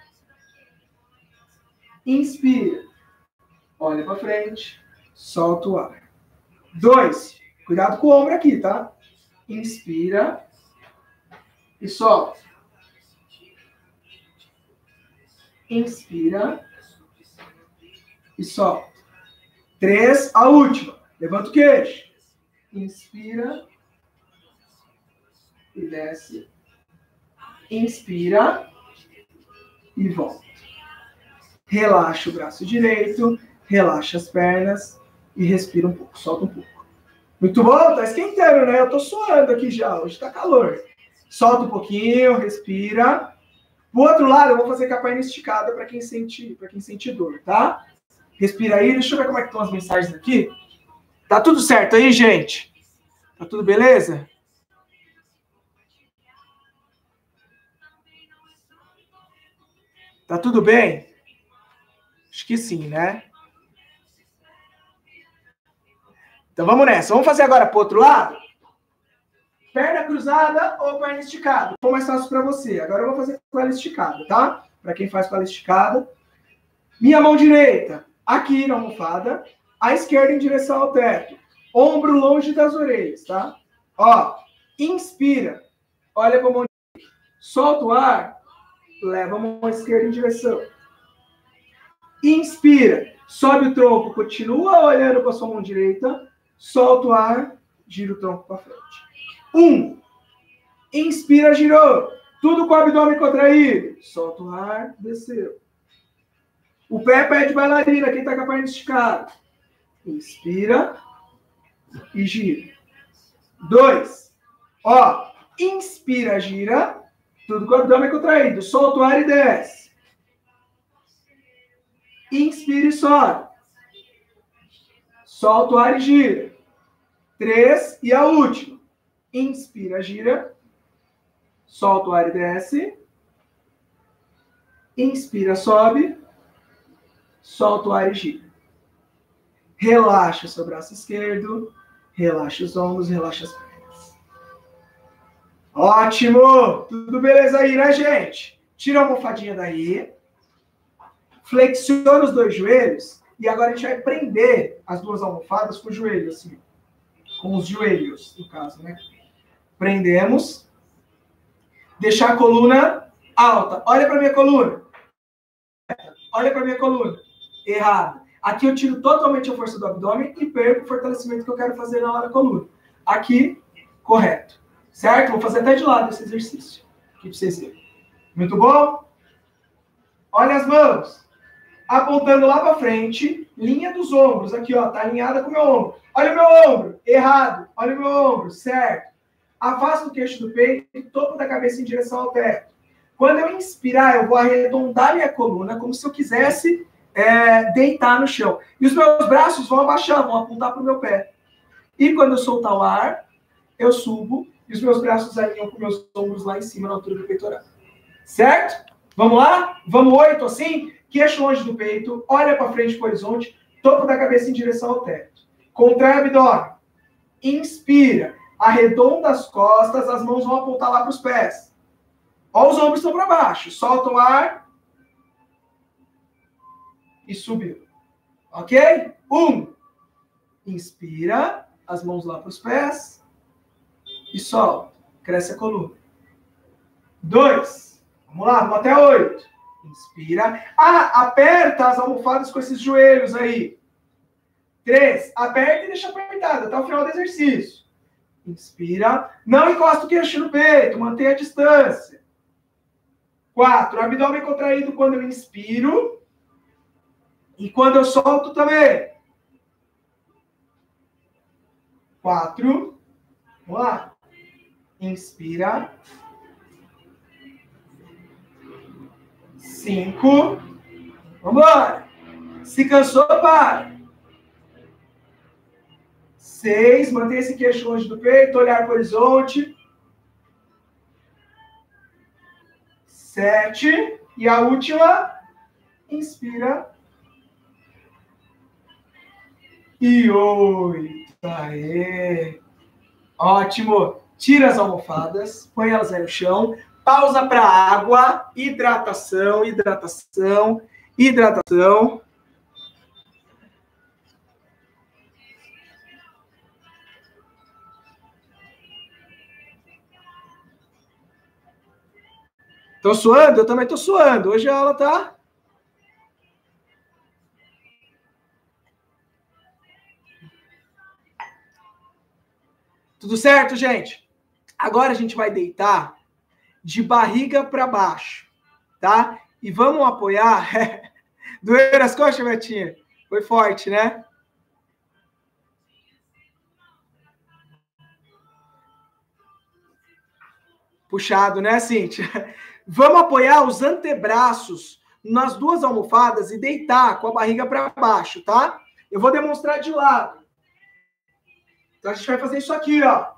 Inspira. Olha para frente. Solta o ar. Dois. Cuidado com o ombro aqui, tá? Inspira e solta. Inspira e solta. Três, a última. Levanta o queixo. Inspira e desce. Inspira e volta. Relaxa o braço direito, relaxa as pernas e respira um pouco, solta um pouco. Muito bom, tá esquentando, né? Eu tô suando aqui já, hoje tá calor. Solta um pouquinho, respira. Do outro lado, eu vou fazer com a perna esticada para quem sente, para quem sente dor, tá? Respira aí, deixa eu ver como é que estão as mensagens aqui. Tá tudo certo aí, gente? Tá tudo beleza? Tá tudo bem? Acho que sim, né? Então vamos nessa. Vamos fazer agora pro outro lado? Perna cruzada ou perna esticada? Ficou mais fácil para você. Agora eu vou fazer com ela esticada, tá? Para quem faz com ela esticada. Minha mão direita aqui na almofada. A esquerda em direção ao teto. Ombro longe das orelhas, tá? Ó, inspira. Olha para a mão direita. Solta o ar. Leva a mão esquerda em direção. Inspira. Sobe o tronco. Continua olhando para a sua mão direita. Solta o ar. Gira o tronco para frente. Um. Inspira, girou. Tudo com o abdômen contraído. Solta o ar. Desceu. O pé é pé de bailarina. Quem está com a perna esticada. Inspira. E gira. Dois. Ó. Inspira, gira. Tudo com o abdômen contraído. Solta o ar e desce. Inspira e sobe. Solta o ar e gira. Três. E a última. Inspira, gira. Solta o ar e desce. Inspira, sobe. Solta o ar e gira. Relaxa o seu braço esquerdo. Relaxa os ombros, relaxa as pernas. Ótimo! Tudo beleza aí, né, gente? Tira a almofadinha daí. Flexiona os dois joelhos. E agora a gente vai prender as duas almofadas com o joelho, assim. Com os joelhos, no caso, né? Prendemos. Deixar a coluna alta. Olha para minha coluna. Olha para minha coluna. Errado. Aqui eu tiro totalmente a força do abdômen e perco o fortalecimento que eu quero fazer na hora da coluna. Aqui, correto. Certo? Vou fazer até de lado esse exercício. Aqui para vocês verem. Muito bom? Olha as mãos. Apontando lá para frente. Linha dos ombros. Aqui, ó. Tá alinhada com o meu ombro. Olha o meu ombro. Errado. Olha o meu ombro. Certo. Afasta o queixo do peito e topo da cabeça em direção ao teto. Quando eu inspirar, eu vou arredondar minha coluna como se eu quisesse é, deitar no chão. E os meus braços vão abaixar, vão apontar para o meu pé. E quando eu soltar o ar, eu subo e os meus braços alinham com meus ombros lá em cima, na altura do peitoral. Certo? Vamos lá? Vamos oito assim? Queixo longe do peito, olha para frente para o horizonte, topo da cabeça em direção ao teto. Contrai o abdômen. Inspira. Arredonda as costas, as mãos vão apontar lá para os pés. Ó, os ombros estão para baixo. Solta o ar. E subiu. Ok? Um. Inspira. As mãos lá para os pés. E solta. Cresce a coluna. Dois. Vamos lá, vamos até oito. Inspira. Ah, aperta as almofadas com esses joelhos aí. Três. Aperta e deixa apertado até o final do exercício. Inspira. Não encosta o queixo no peito. Mantenha a distância. Quatro. Abdômen contraído quando eu inspiro. E quando eu solto também. Quatro. Vamos lá. Inspira. Cinco. Vamos embora. Se cansou, para. Seis, mantenha esse queixo longe do peito, olhar para o horizonte. Sete. E a última. Inspira. E oito. Aê. Ótimo. Tira as almofadas, põe elas aí no chão. Pausa para água. Hidratação, hidratação, hidratação. Tô suando? Eu também tô suando. Hoje a aula tá... Tudo certo, gente? Agora a gente vai deitar de barriga para baixo, tá? E vamos apoiar Doeram as coxas, Betinha? Foi forte, né? Puxado, né, Cíntia? Vamos apoiar os antebraços nas duas almofadas e deitar com a barriga para baixo, tá? Eu vou demonstrar de lado. Então, a gente vai fazer isso aqui, ó.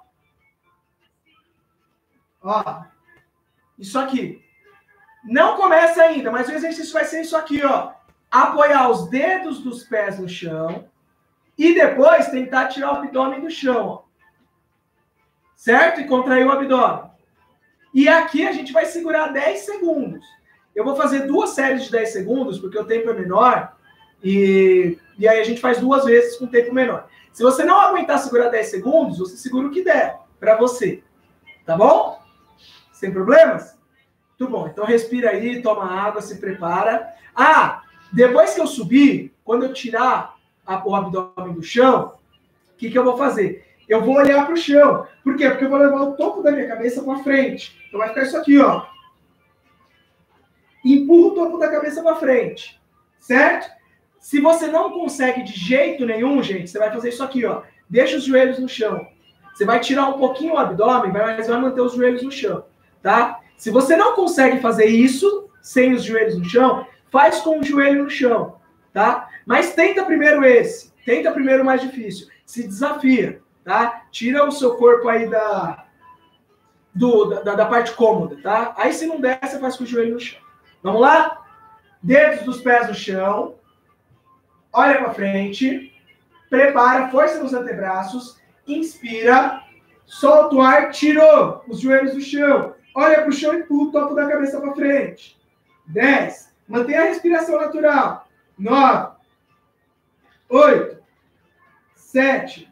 Ó. Isso aqui. Não começa ainda, mas o exercício vai ser isso aqui, ó. Apoiar os dedos dos pés no chão e depois tentar tirar o abdômen do chão, ó. Certo? E contrair o abdômen. E aqui a gente vai segurar dez segundos. Eu vou fazer duas séries de dez segundos, porque o tempo é menor, e, e aí a gente faz duas vezes com tempo menor. Se você não aguentar segurar dez segundos, você segura o que der para você. Tá bom? Sem problemas? Muito bom. Então respira aí, toma água, se prepara. Ah, depois que eu subir, quando eu tirar a, o abdômen do chão, o que, que eu vou fazer? Eu vou olhar para o chão. Por quê? Porque eu vou levar o topo da minha cabeça para frente. Então vai ficar isso aqui, ó. Empurra o topo da cabeça para frente. Certo? Se você não consegue de jeito nenhum, gente, você vai fazer isso aqui, ó. Deixa os joelhos no chão. Você vai tirar um pouquinho o abdômen, mas vai manter os joelhos no chão, tá? Se você não consegue fazer isso sem os joelhos no chão, faz com o joelho no chão, tá? Mas tenta primeiro esse. Tenta primeiro o mais difícil. Se desafia, tá? Tira o seu corpo aí da, do, da, da parte cômoda, tá? Aí se não der, você faz com o joelho no chão. Vamos lá? Dedos dos pés no chão. Olha para frente. Prepara, força nos antebraços. Inspira. Solta o ar. Tirou os joelhos do chão. Olha para o chão e empurra o topo da cabeça para frente. dez. Mantenha a respiração natural. nove. oito. sete.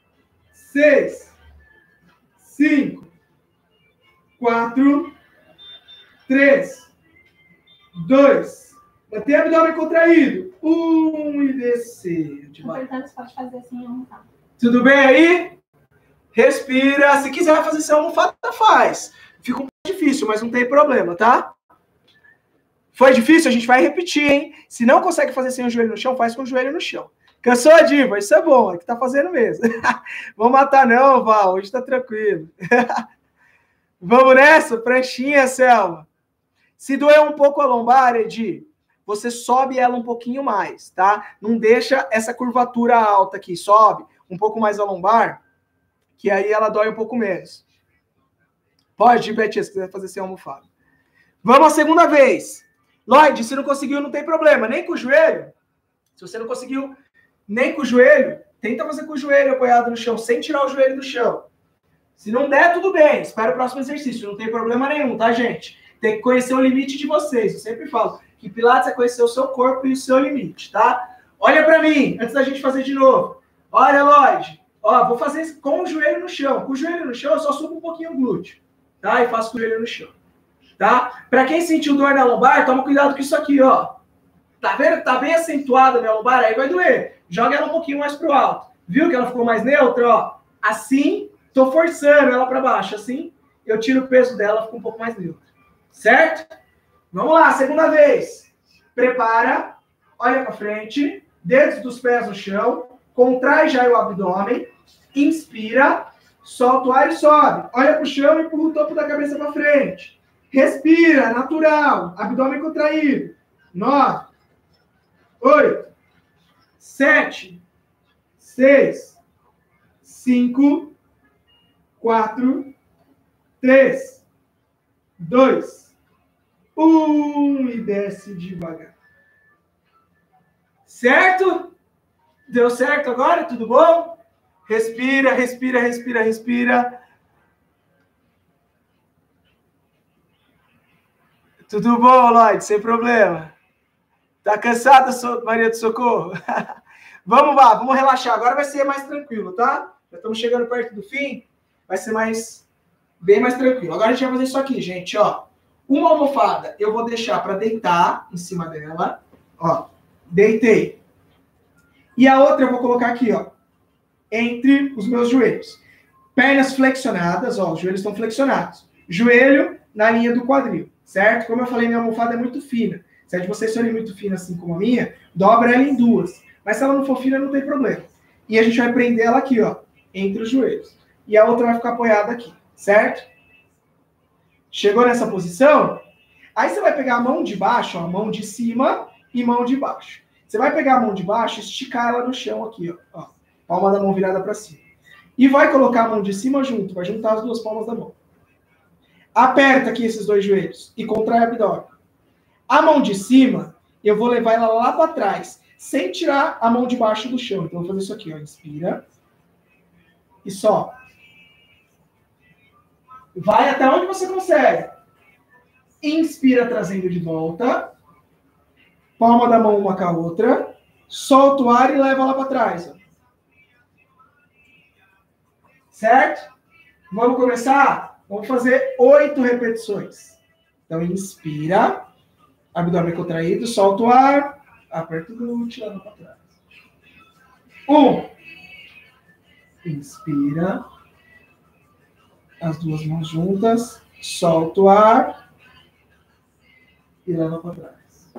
seis. cinco. quatro. três. dois. Mantenha o abdômen contraído. Um e descer. Apertando, você pode fazer assim, almofada. Tudo bem aí? Respira. Se quiser fazer sem almofada, faz. Fica um pouco difícil, mas não tem problema, tá? Foi difícil? A gente vai repetir, hein? Se não consegue fazer sem o joelho no chão, faz com o joelho no chão. Cansou, Diva? Isso é bom, é que tá fazendo mesmo. Vamos matar não, Val. Hoje tá tranquilo. Vamos nessa? Pranchinha, Selma. Se doer um pouco a lombar, Edi, você sobe ela um pouquinho mais, tá? Não deixa essa curvatura alta aqui. Sobe um pouco mais a lombar, que aí ela dói um pouco menos. Pode, Betinha, se quiser fazer sem almofada. Vamos a segunda vez. Lloyd, se não conseguiu, não tem problema. Nem com o joelho. Se você não conseguiu nem com o joelho, tenta fazer com o joelho apoiado no chão, sem tirar o joelho do chão. Se não der, tudo bem. Espera o próximo exercício. Não tem problema nenhum, tá, gente? Tem que conhecer o limite de vocês. Eu sempre falo que Pilates é conhecer o seu corpo e o seu limite, tá? Olha pra mim, antes da gente fazer de novo. Olha, Lloyd. Ó, vou fazer com o joelho no chão. Com o joelho no chão, eu só subo um pouquinho o glúteo, tá? E faço com o joelho no chão, tá? Pra quem sentiu dor na lombar, toma cuidado com isso aqui, ó. Tá vendo? Tá bem acentuada a minha lombar, aí vai doer. Joga ela um pouquinho mais pro alto. Viu que ela ficou mais neutra, ó? Assim, tô forçando ela pra baixo. Assim, eu tiro o peso dela, fica um pouco mais neutra. Certo? Vamos lá, segunda vez. Prepara, olha pra frente, dedos dos pés no chão, contrai já o abdômen, inspira, solta o ar e sobe. Olha pro chão e empurra o topo da cabeça pra frente. Respira, natural, abdômen contraído. Nove, oito, sete, seis, cinco, quatro, três, dois, um e desce devagar. Certo? Deu certo agora? Tudo bom? Respira, respira, respira, respira. Tudo bom, Lloyd? Sem problema. Tá cansada, Maria do Socorro? Vamos lá, vamos relaxar. Agora vai ser mais tranquilo, tá? Já estamos chegando perto do fim. Vai ser mais, bem mais tranquilo. Agora a gente vai fazer isso aqui, gente, ó. Uma almofada eu vou deixar para deitar em cima dela. Ó, deitei. E a outra eu vou colocar aqui, ó, entre os meus joelhos. Pernas flexionadas, ó, os joelhos estão flexionados. Joelho na linha do quadril, certo? Como eu falei, minha almofada é muito fina. Se a de vocês forem muito fina, assim como a minha, dobra ela em duas. Mas se ela não for fina, não tem problema. E a gente vai prender ela aqui, ó, entre os joelhos. E a outra vai ficar apoiada aqui, certo? Chegou nessa posição? Aí você vai pegar a mão de baixo, ó, a mão de cima e mão de baixo. Você vai pegar a mão de baixo e esticar ela no chão aqui, ó. ó palma da mão virada para cima. E vai colocar a mão de cima junto, vai juntar as duas palmas da mão. Aperta aqui esses dois joelhos e contrai o abdômen. A mão de cima, eu vou levar ela lá para trás, sem tirar a mão de baixo do chão. Então, eu vou fazer isso aqui, ó. Inspira. E só. Vai até onde você consegue. Inspira, trazendo de volta. Palma da mão uma com a outra. Solta o ar e leva lá para trás. Ó. Certo? Vamos começar? Vamos fazer oito repetições. Então, inspira. Abdômen contraído. Solta o ar. Aperta o glúteo e leva para trás. Um. Inspira. As duas mãos juntas. Solta o ar. E leva para trás.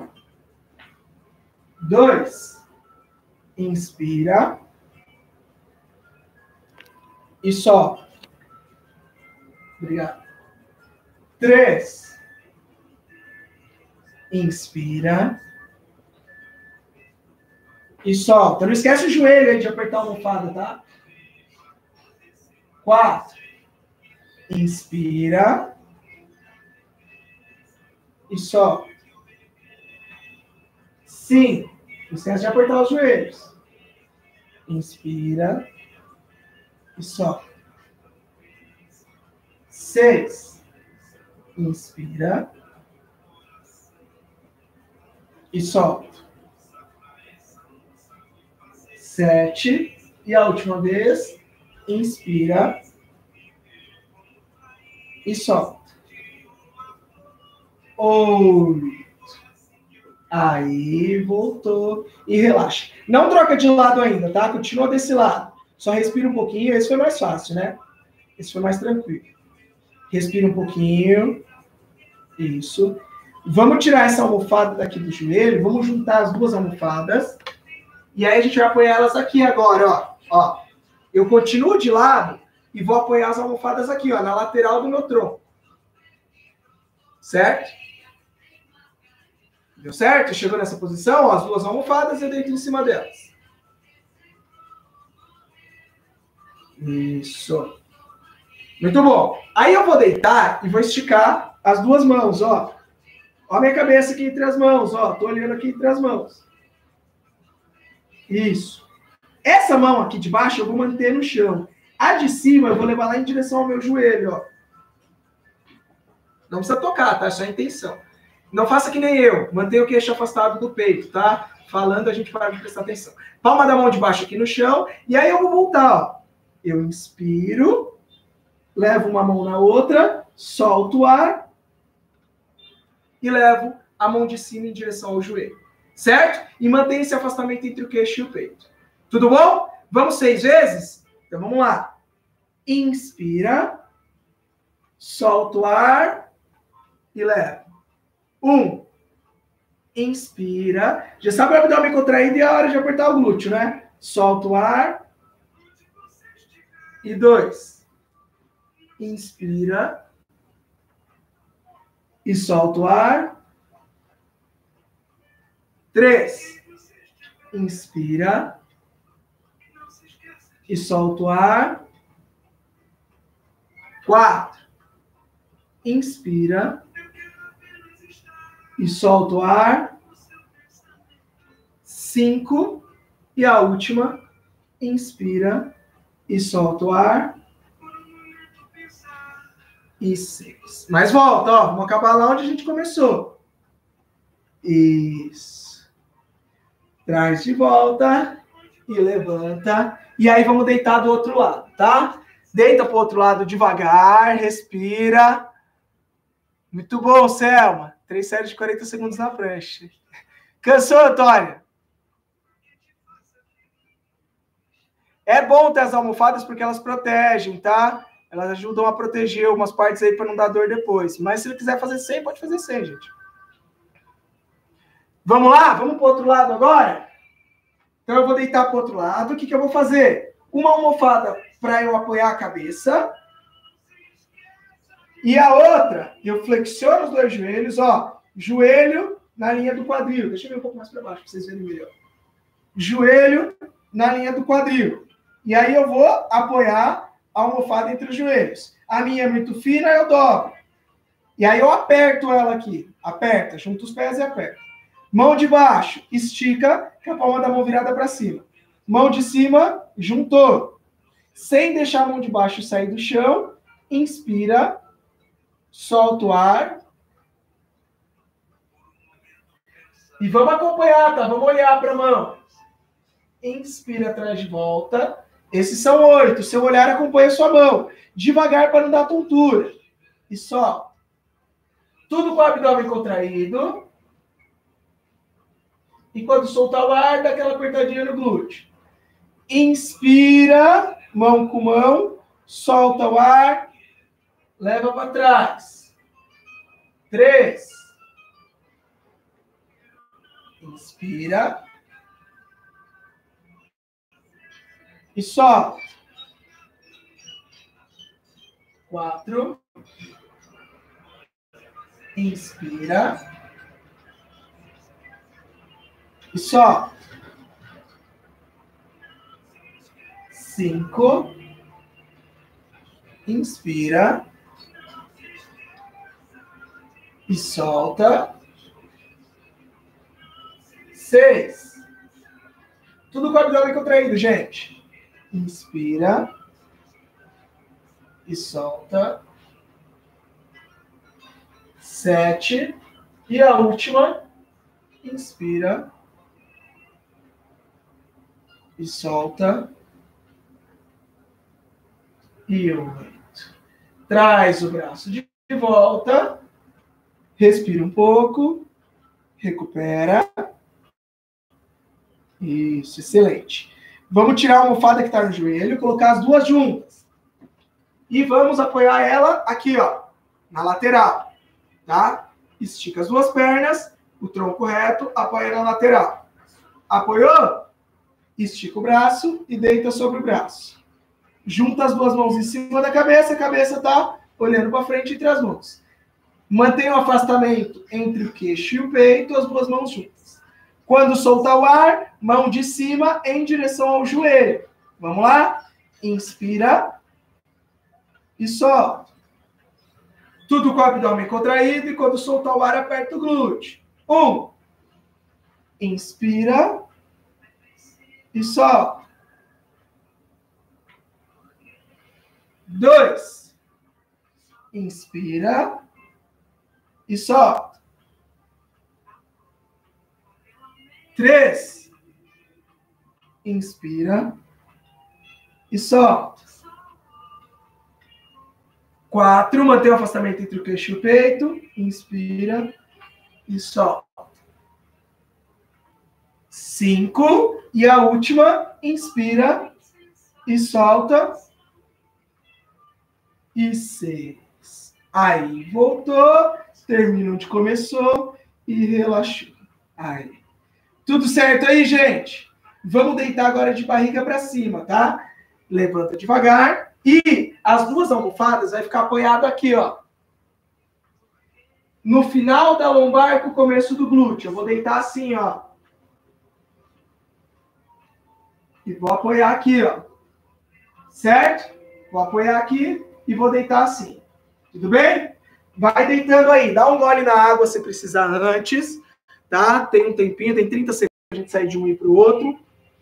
Dois. Inspira. E solta. Obrigado. Três. Inspira. E solta. Não esquece o joelho aí de apertar a almofada, tá? Quatro. Inspira. E solta. Cinco. Não esquece de apertar os joelhos. Inspira. E solta. Seis. Inspira. E solta. Sete. E a última vez. Inspira. E solta. Oito. Aí, voltou. E relaxa. Não troca de lado ainda, tá? Continua desse lado. Só respira um pouquinho. Esse foi mais fácil, né? Esse foi mais tranquilo. Respira um pouquinho. Isso. Vamos tirar essa almofada daqui do joelho. Vamos juntar as duas almofadas. E aí a gente vai apoiar elas aqui agora, ó. ó. Eu continuo de lado e vou apoiar as almofadas aqui, ó, na lateral do meu tronco. Certo? Deu certo? Chegou nessa posição, ó, as duas almofadas e eu deito em cima delas. Isso. Muito bom. Aí eu vou deitar e vou esticar as duas mãos, ó. Ó a minha cabeça aqui entre as mãos, ó. Tô olhando aqui entre as mãos. Isso. Essa mão aqui de baixo eu vou manter no chão. A de cima eu vou levar lá em direção ao meu joelho, ó. Não precisa tocar, tá? É só a intenção. Não faça que nem eu. Mantenha o queixo afastado do peito, tá? Falando, a gente para de prestar atenção. Palma da mão de baixo aqui no chão. E aí eu vou voltar, ó. Eu inspiro. Levo uma mão na outra. Solto o ar. E levo a mão de cima em direção ao joelho. Certo? E mantenha esse afastamento entre o queixo e o peito. Tudo bom? Vamos seis vezes? Então vamos lá. Inspira. Solta o ar. E leva. Um. Inspira. Já sabe o abdômen contraído e a hora de apertar o glúteo, né? Solta o ar. E dois. Inspira. E solta o ar. Três. Inspira. E solta o ar. Quatro. Inspira. E solta o ar. Cinco. E a última. Inspira. E solta o ar. E seis. Mas volta, ó. Vamos acabar lá onde a gente começou. Isso. Traz de volta. E levanta. E aí vamos deitar do outro lado, tá? Deita pro outro lado devagar. Respira. Muito bom, Selma. Três séries de quarenta segundos na prancha. Cansou, Antônia? É bom ter as almofadas porque elas protegem, tá? Elas ajudam a proteger umas partes aí para não dar dor depois. Mas se ele quiser fazer sem, pode fazer sem, gente. Vamos lá? Vamos para o outro lado agora? Então, eu vou deitar para o outro lado. O que, que eu vou fazer? Uma almofada para eu apoiar a cabeça. E a outra, eu flexiono os dois joelhos, ó. Joelho na linha do quadril. Deixa eu ver um pouco mais para baixo, para vocês verem melhor. Joelho na linha do quadril. E aí eu vou apoiar a almofada entre os joelhos. A minha é muito fina, eu dobro. E aí eu aperto ela aqui. Aperta, junta os pés e aperta. Mão de baixo, estica, com a palma da mão virada para cima. Mão de cima, juntou. Sem deixar a mão de baixo sair do chão, inspira, solta o ar. E vamos acompanhar, tá? Vamos olhar para a mão. Inspira, traz de volta. Esses são oito. Seu olhar acompanha a sua mão. Devagar para não dar tontura. E solta. Tudo com o abdômen contraído. E quando soltar o ar, dá aquela apertadinha no glúteo. Inspira, mão com mão. Solta o ar. Leva para trás. Três. Inspira. E solta. Quatro. Inspira. E solta. Cinco. Inspira. E solta. Seis. Tudo com o abdômen contraído, gente. Inspira. E solta. Sete. E a última. Inspira. E solta. E oito. Traz o braço de volta. Respira um pouco. Recupera. Isso, excelente. Vamos tirar a almofada que está no joelho, colocar as duas juntas. E vamos apoiar ela aqui, ó, na lateral, tá? Estica as duas pernas, o tronco reto, apoia na lateral. Apoiou? Estica o braço e deita sobre o braço. Junta as duas mãos em cima da cabeça, a cabeça tá olhando para frente entre as mãos. Mantenha o afastamento entre o queixo e o peito, as duas mãos juntas. Quando soltar o ar, mão de cima em direção ao joelho. Vamos lá? Inspira. E solta. Tudo com o abdômen contraído e quando soltar o ar, aperta o glúteo. Um. Inspira. E solta. Dois. Inspira. E solta. Três. Inspira. E solta. Quatro. Mantém o afastamento entre o queixo e o peito. Inspira. E solta. Cinco. E a última. Inspira. E solta. E seis. Aí, voltou. Termina onde começou. E relaxou. Aí. Tudo certo aí, gente? Vamos deitar agora de barriga para cima, tá? Levanta devagar. E as duas almofadas vai ficar apoiado aqui, ó. No final da lombar com o começo do glúteo. Eu vou deitar assim, ó. E vou apoiar aqui, ó. Certo? Vou apoiar aqui e vou deitar assim. Tudo bem? Vai deitando aí. Dá um gole na água se precisar antes. Tá? Tem um tempinho, tem trinta segundos pra gente sair de um e pro outro.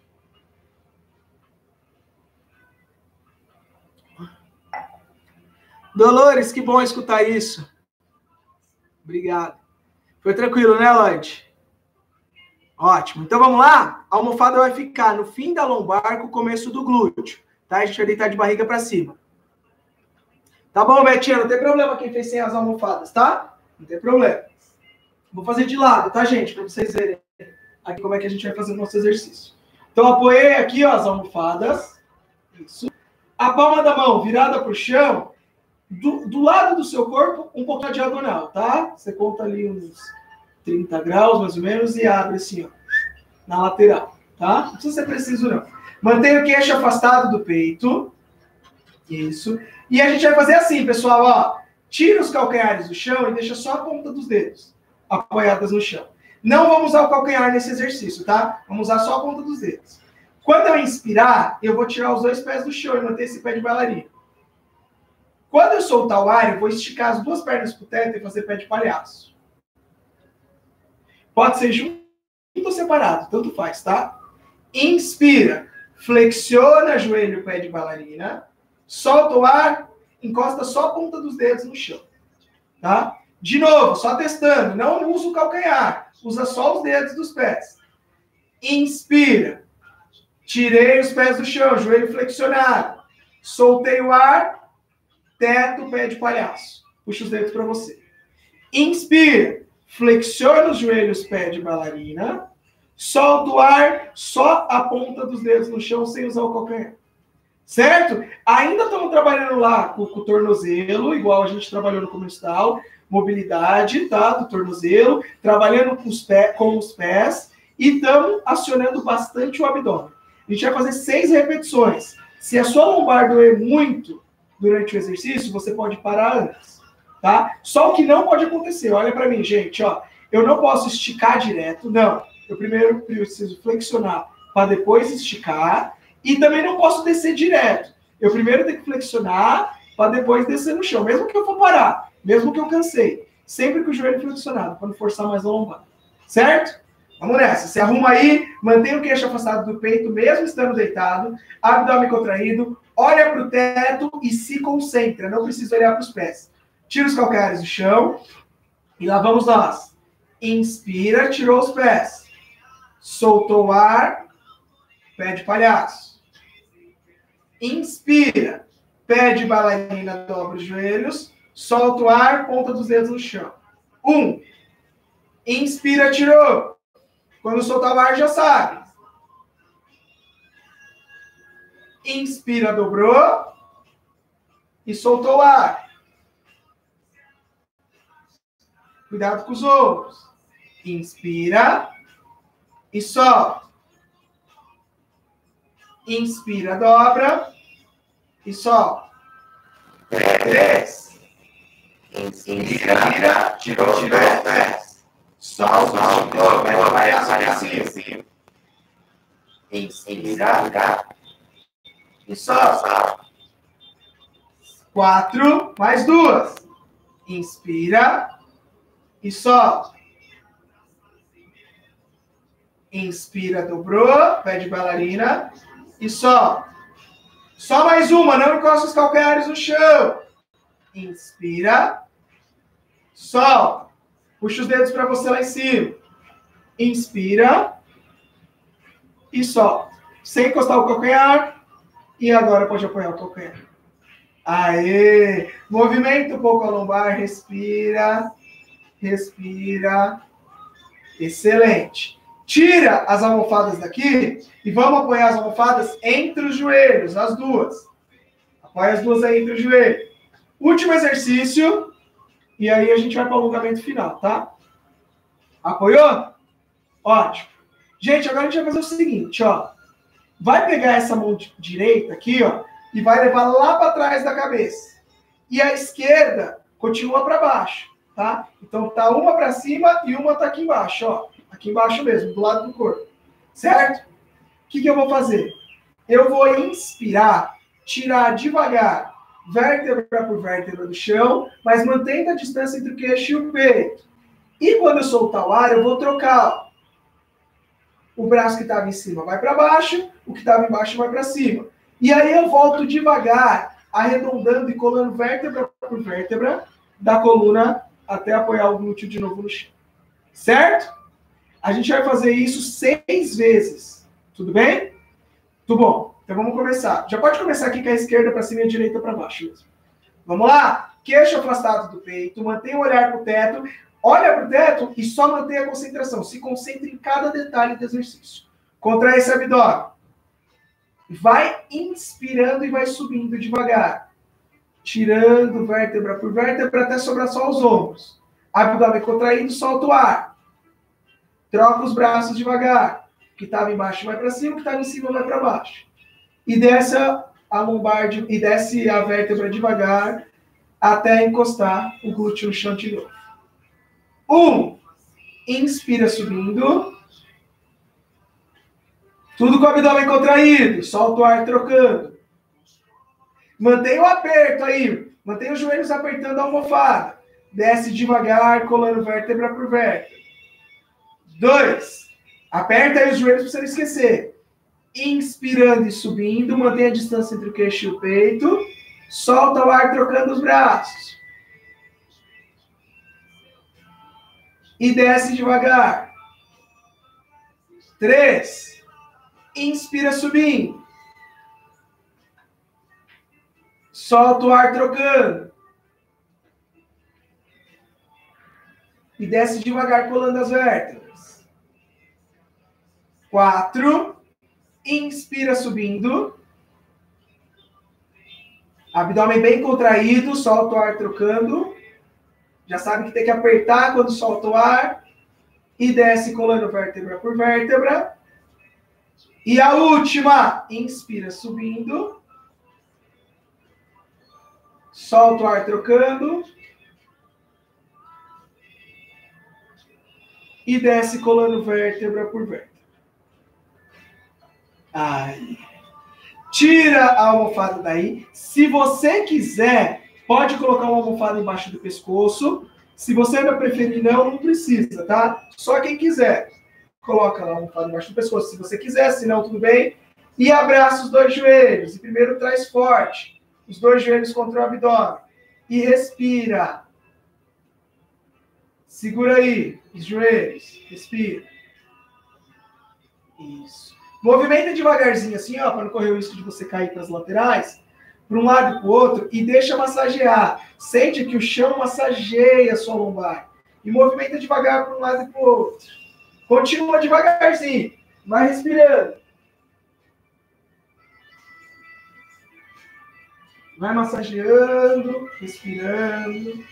Dolores, que bom escutar isso. Obrigado. Foi tranquilo, né, Lloyd? Ótimo. Então vamos lá? A almofada vai ficar no fim da lombar com o começo do glúteo. Tá? A gente vai deitar de barriga para cima. Tá bom, Betinha? Não tem problema quem fez sem as almofadas, tá? Não tem problema. Vou fazer de lado, tá, gente? Para vocês verem aqui como é que a gente vai fazer o nosso exercício. Então, apoiei aqui, ó, as almofadas. Isso. A palma da mão virada para o chão. Do, do lado do seu corpo, um pouquinho diagonal, tá? Você conta ali uns trinta graus, mais ou menos, e abre assim, ó, na lateral, tá? Não precisa ser preciso, não. Mantenha o queixo afastado do peito. Isso. E a gente vai fazer assim, pessoal, ó. Tira os calcanhares do chão e deixa só a ponta dos dedos apoiadas no chão. Não vamos usar o calcanhar nesse exercício, tá? Vamos usar só a ponta dos dedos. Quando eu inspirar, eu vou tirar os dois pés do chão e manter esse pé de bailarina. Quando eu soltar o ar, eu vou esticar as duas pernas pro teto e fazer pé de palhaço. Pode ser junto ou separado, tanto faz, tá? Inspira, flexiona joelho, pé de bailarina. Solta o ar, encosta só a ponta dos dedos no chão, tá? De novo, só testando, não usa o calcanhar, usa só os dedos dos pés. Inspira, tirei os pés do chão, joelho flexionado. Soltei o ar, teto, pé de palhaço. Puxa os dedos para você. Inspira, flexiona os joelhos, pé de bailarina. Solta o ar, só a ponta dos dedos no chão, sem usar o calcanhar. Certo? Ainda estamos trabalhando lá com, com o tornozelo, igual a gente trabalhou no começo da aula. Mobilidade, tá? Do tornozelo. Trabalhando com os, pé, com os pés. E estamos acionando bastante o abdômen. A gente vai fazer seis repetições. Se a sua lombar doer muito durante o exercício, você pode parar antes, tá? Só o que não pode acontecer, olha para mim, gente, ó. Eu não posso esticar direto, não. Eu primeiro preciso flexionar para depois esticar. E também não posso descer direto. Eu primeiro tenho que flexionar para depois descer no chão. Mesmo que eu for parar, mesmo que eu cansei. Sempre com o joelho flexionado, para não forçar mais a lombar. Certo? Vamos nessa. Se arruma aí, mantém o queixo afastado do peito, mesmo estando deitado. Abdômen contraído. Olha para o teto e se concentra. Não precisa olhar para os pés. Tira os calcanhares do chão. E lá vamos nós. Inspira, tirou os pés. Soltou o ar. Pé de palhaço. Inspira. Pé de bailarina, dobra os joelhos. Solta o ar, ponta dos dedos no chão. Um. Inspira, tirou. Quando soltar o ar, já sabe. Inspira, dobrou. E soltou o ar. Cuidado com os ombros. Inspira. E solta. Inspira, dobra. E solta. Três. Inspira, tirou os pés. Solta, soltou, vai aparecer. Inspira, e solta. Quatro, mais duas. Inspira e solta. Inspira, dobrou, pé de bailarina e solta. Só mais uma, não encosta os calcanhares no chão. Inspira, solta. Puxa os dedos para você lá em cima. Inspira e solta. Sem encostar o calcanhar. E agora pode apoiar o calcanhar. Aê! Movimenta um pouco a lombar. Respira. Respira. Excelente. Tira as almofadas daqui e vamos apoiar as almofadas entre os joelhos, as duas. Apoia as duas aí entre os joelhos. Último exercício. E aí a gente vai para o alongamento final, tá? Apoiou? Ótimo. Gente, agora a gente vai fazer o seguinte, ó. Vai pegar essa mão direita aqui, ó, e vai levar lá para trás da cabeça. E a esquerda continua para baixo, tá? Então tá uma para cima e uma tá aqui embaixo, ó. Aqui embaixo mesmo, do lado do corpo. Certo? O que que eu vou fazer? Eu vou inspirar, tirar devagar vértebra por vértebra do chão, mas mantendo a distância entre o queixo e o peito. E quando eu soltar o ar, eu vou trocar. Ó. O braço que estava em cima vai para baixo, o que estava embaixo vai para cima. E aí eu volto devagar, arredondando e colando vértebra por vértebra da coluna até apoiar o glúteo de novo no chão. Certo? A gente vai fazer isso seis vezes. Tudo bem? Tudo bom. Então vamos começar. Já pode começar aqui com a esquerda para cima e a direita para baixo mesmo. Vamos lá? Queixo afastado do peito, mantenha o olhar para o teto, olha para o teto e só mantenha a concentração. Se concentre em cada detalhe do exercício. Contrai esse abdômen. Vai inspirando e vai subindo devagar. Tirando vértebra por vértebra até sobrar só os ombros. Abdômen contraído, solta o ar. Troca os braços devagar. O que estava embaixo vai para cima, o que estava em cima vai para baixo. E desce a lombar de, e desce a vértebra devagar até encostar o glúteo no chão de novo. Um. Inspira subindo. Tudo com o abdômen contraído. Solta o ar trocando. Mantenha o aperto aí. Mantenha os joelhos apertando a almofada. Desce devagar, colando vértebra por vértebra. Dois. Aperta aí os joelhos para você não esquecer. Inspirando e subindo. Mantenha a distância entre o queixo e o peito. Solta o ar trocando os braços. E desce devagar. Três. Inspira subindo. Solta o ar trocando. E desce devagar colando as vértebras. Quatro. Inspira subindo. Abdômen bem contraído, solta o ar trocando. Já sabe que tem que apertar quando solta o ar. E desce colando vértebra por vértebra. E a última. Inspira subindo. Solta o ar trocando. E desce colando vértebra por vértebra. Aí. Tira a almofada daí. Se você quiser, pode colocar uma almofada embaixo do pescoço. Se você ainda preferir não, não precisa, tá? Só quem quiser. Coloca a almofada embaixo do pescoço se você quiser, se não, tudo bem. E abraça os dois joelhos. E primeiro traz forte. Os dois joelhos contra o abdômen. E respira. Segura aí os joelhos. Respira. Isso. Movimenta devagarzinho assim, ó, para não correr o risco de você cair para as laterais, para um lado e para o outro, e deixa massagear. Sente que o chão massageia a sua lombar. E movimenta devagar para um lado e para o outro. Continua devagarzinho. Vai respirando. Vai massageando, respirando.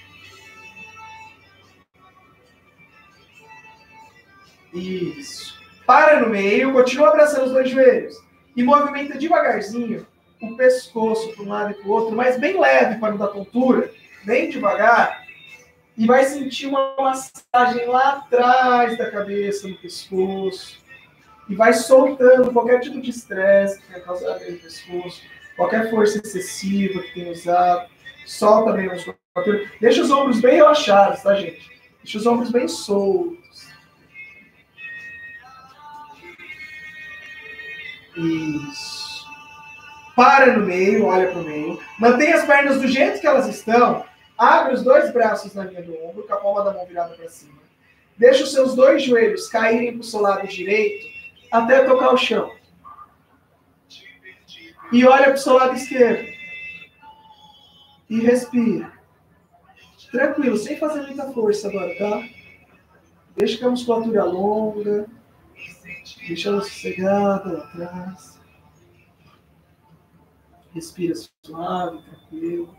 Isso. Para no meio, continua abraçando os dois joelhos. E movimenta devagarzinho o pescoço para um lado e para o outro, mas bem leve para não dar tontura. Bem devagar. E vai sentir uma massagem lá atrás da cabeça, no pescoço. E vai soltando qualquer tipo de estresse que tenha causado aí no pescoço. Qualquer força excessiva que tenha usado. Solta bem a musculatura. Deixa os ombros bem relaxados, tá, gente? Deixa os ombros bem soltos. Isso. Para no meio, olha para o meio. Mantenha as pernas do jeito que elas estão. Abre os dois braços na linha do ombro, com a palma da mão virada para cima. Deixa os seus dois joelhos caírem para o seu lado direito até tocar o chão. E olha para o seu lado esquerdo. E respira. Tranquilo, sem fazer muita força agora, tá? Deixa que a musculatura longa. Deixa ela sossegada lá atrás. Respira suave, tranquilo.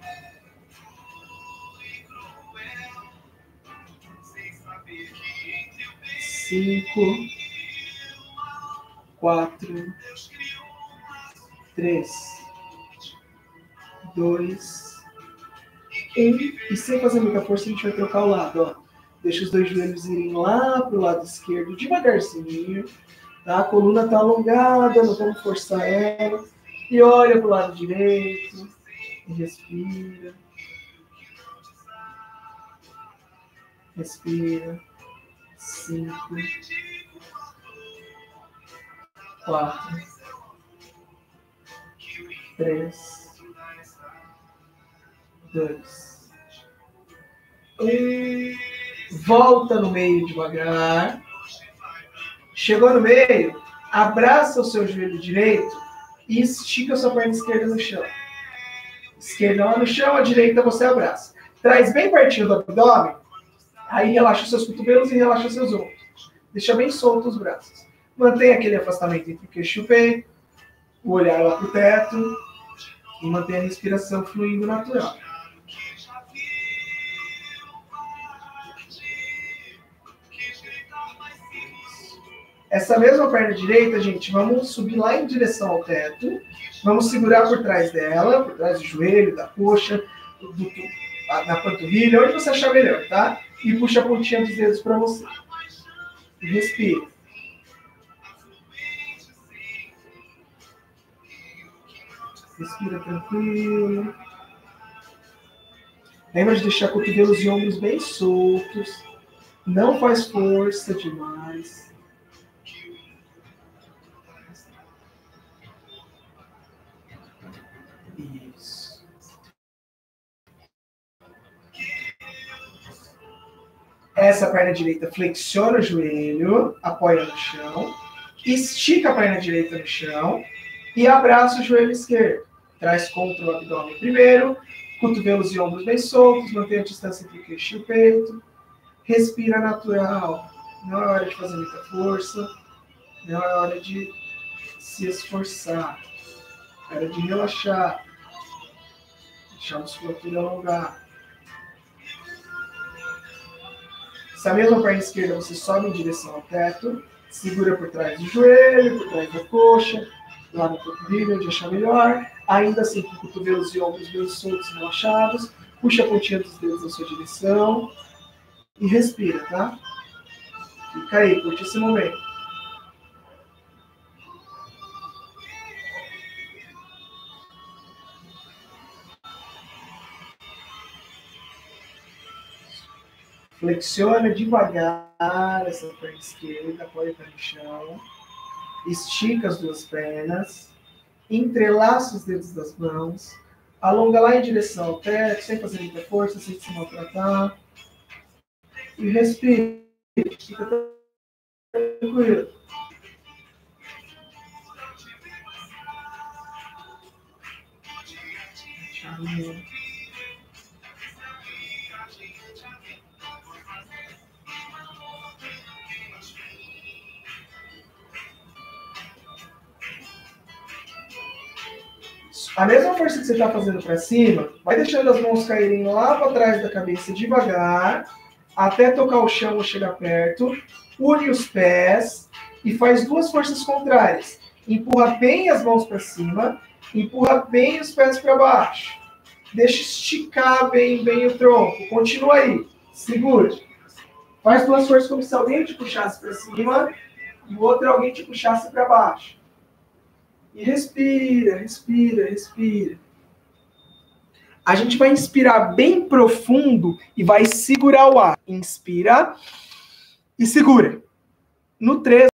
Cinco, quatro, três, dois, um. E sem fazer muita força, a gente vai trocar o lado, ó. Deixa os dois joelhos irem lá para o lado esquerdo, devagarzinho. Tá? A coluna está alongada, não vamos forçar ela. E olha para o lado direito. E respira. Respira. Cinco. Quatro. Três. Dois. Um. Volta no meio devagar. Chegou no meio, abraça o seu joelho direito e estica a sua perna esquerda no chão. Esquerda lá no chão, a direita você abraça. Traz bem pertinho do abdômen, aí relaxa os seus cotovelos e relaxa os seus ombros. Deixa bem solto os braços. Mantenha aquele afastamento entre o queixo e o peito, o olhar lá para o teto e mantenha a respiração fluindo natural. Essa mesma perna direita, gente, vamos subir lá em direção ao teto. Vamos segurar por trás dela, por trás do joelho, da coxa, do, do, da panturrilha, onde você achar melhor, tá? E puxa a pontinha dos dedos para você. E respira. Respira tranquilo. Lembra de deixar cotovelos e ombros bem soltos. Não faz força demais. Isso. Essa perna direita flexiona o joelho, apoia no chão, estica a perna direita no chão e abraça o joelho esquerdo. Traz contra o abdômen primeiro, cotovelos e ombros bem soltos, mantém a distância entre o queixo e o peito. Respira natural. Não é hora de fazer muita força, não é hora de se esforçar. É hora de relaxar. Deixar a musculatura alongar. Essa mesma perna esquerda você sobe em direção ao teto, segura por trás do joelho, por trás da coxa, lá no cotovelo, onde achar melhor. Ainda assim, com cotovelos e ombros bem soltos e relaxados. Puxa a pontinha dos dedos na sua direção. E respira, tá? Fica aí, curte esse momento. Flexiona devagar essa perna esquerda, apoia o pé no chão. Estica as duas pernas. Entrelaça os dedos das mãos. Alonga lá em direção ao teto, sem fazer muita força, sem se maltratar. E respira. Fica tranquilo. Tchau. A mesma força que você está fazendo para cima, vai deixando as mãos caírem lá para trás da cabeça devagar, até tocar o chão ou chegar perto. Une os pés e faz duas forças contrárias. Empurra bem as mãos para cima, empurra bem os pés para baixo. Deixa esticar bem, bem o tronco. Continua aí. Segura. Faz duas forças como se alguém te puxasse para cima e o outro alguém te puxasse para baixo. E respira, respira, respira. A gente vai inspirar bem profundo e vai segurar o ar. Inspira e segura. No três.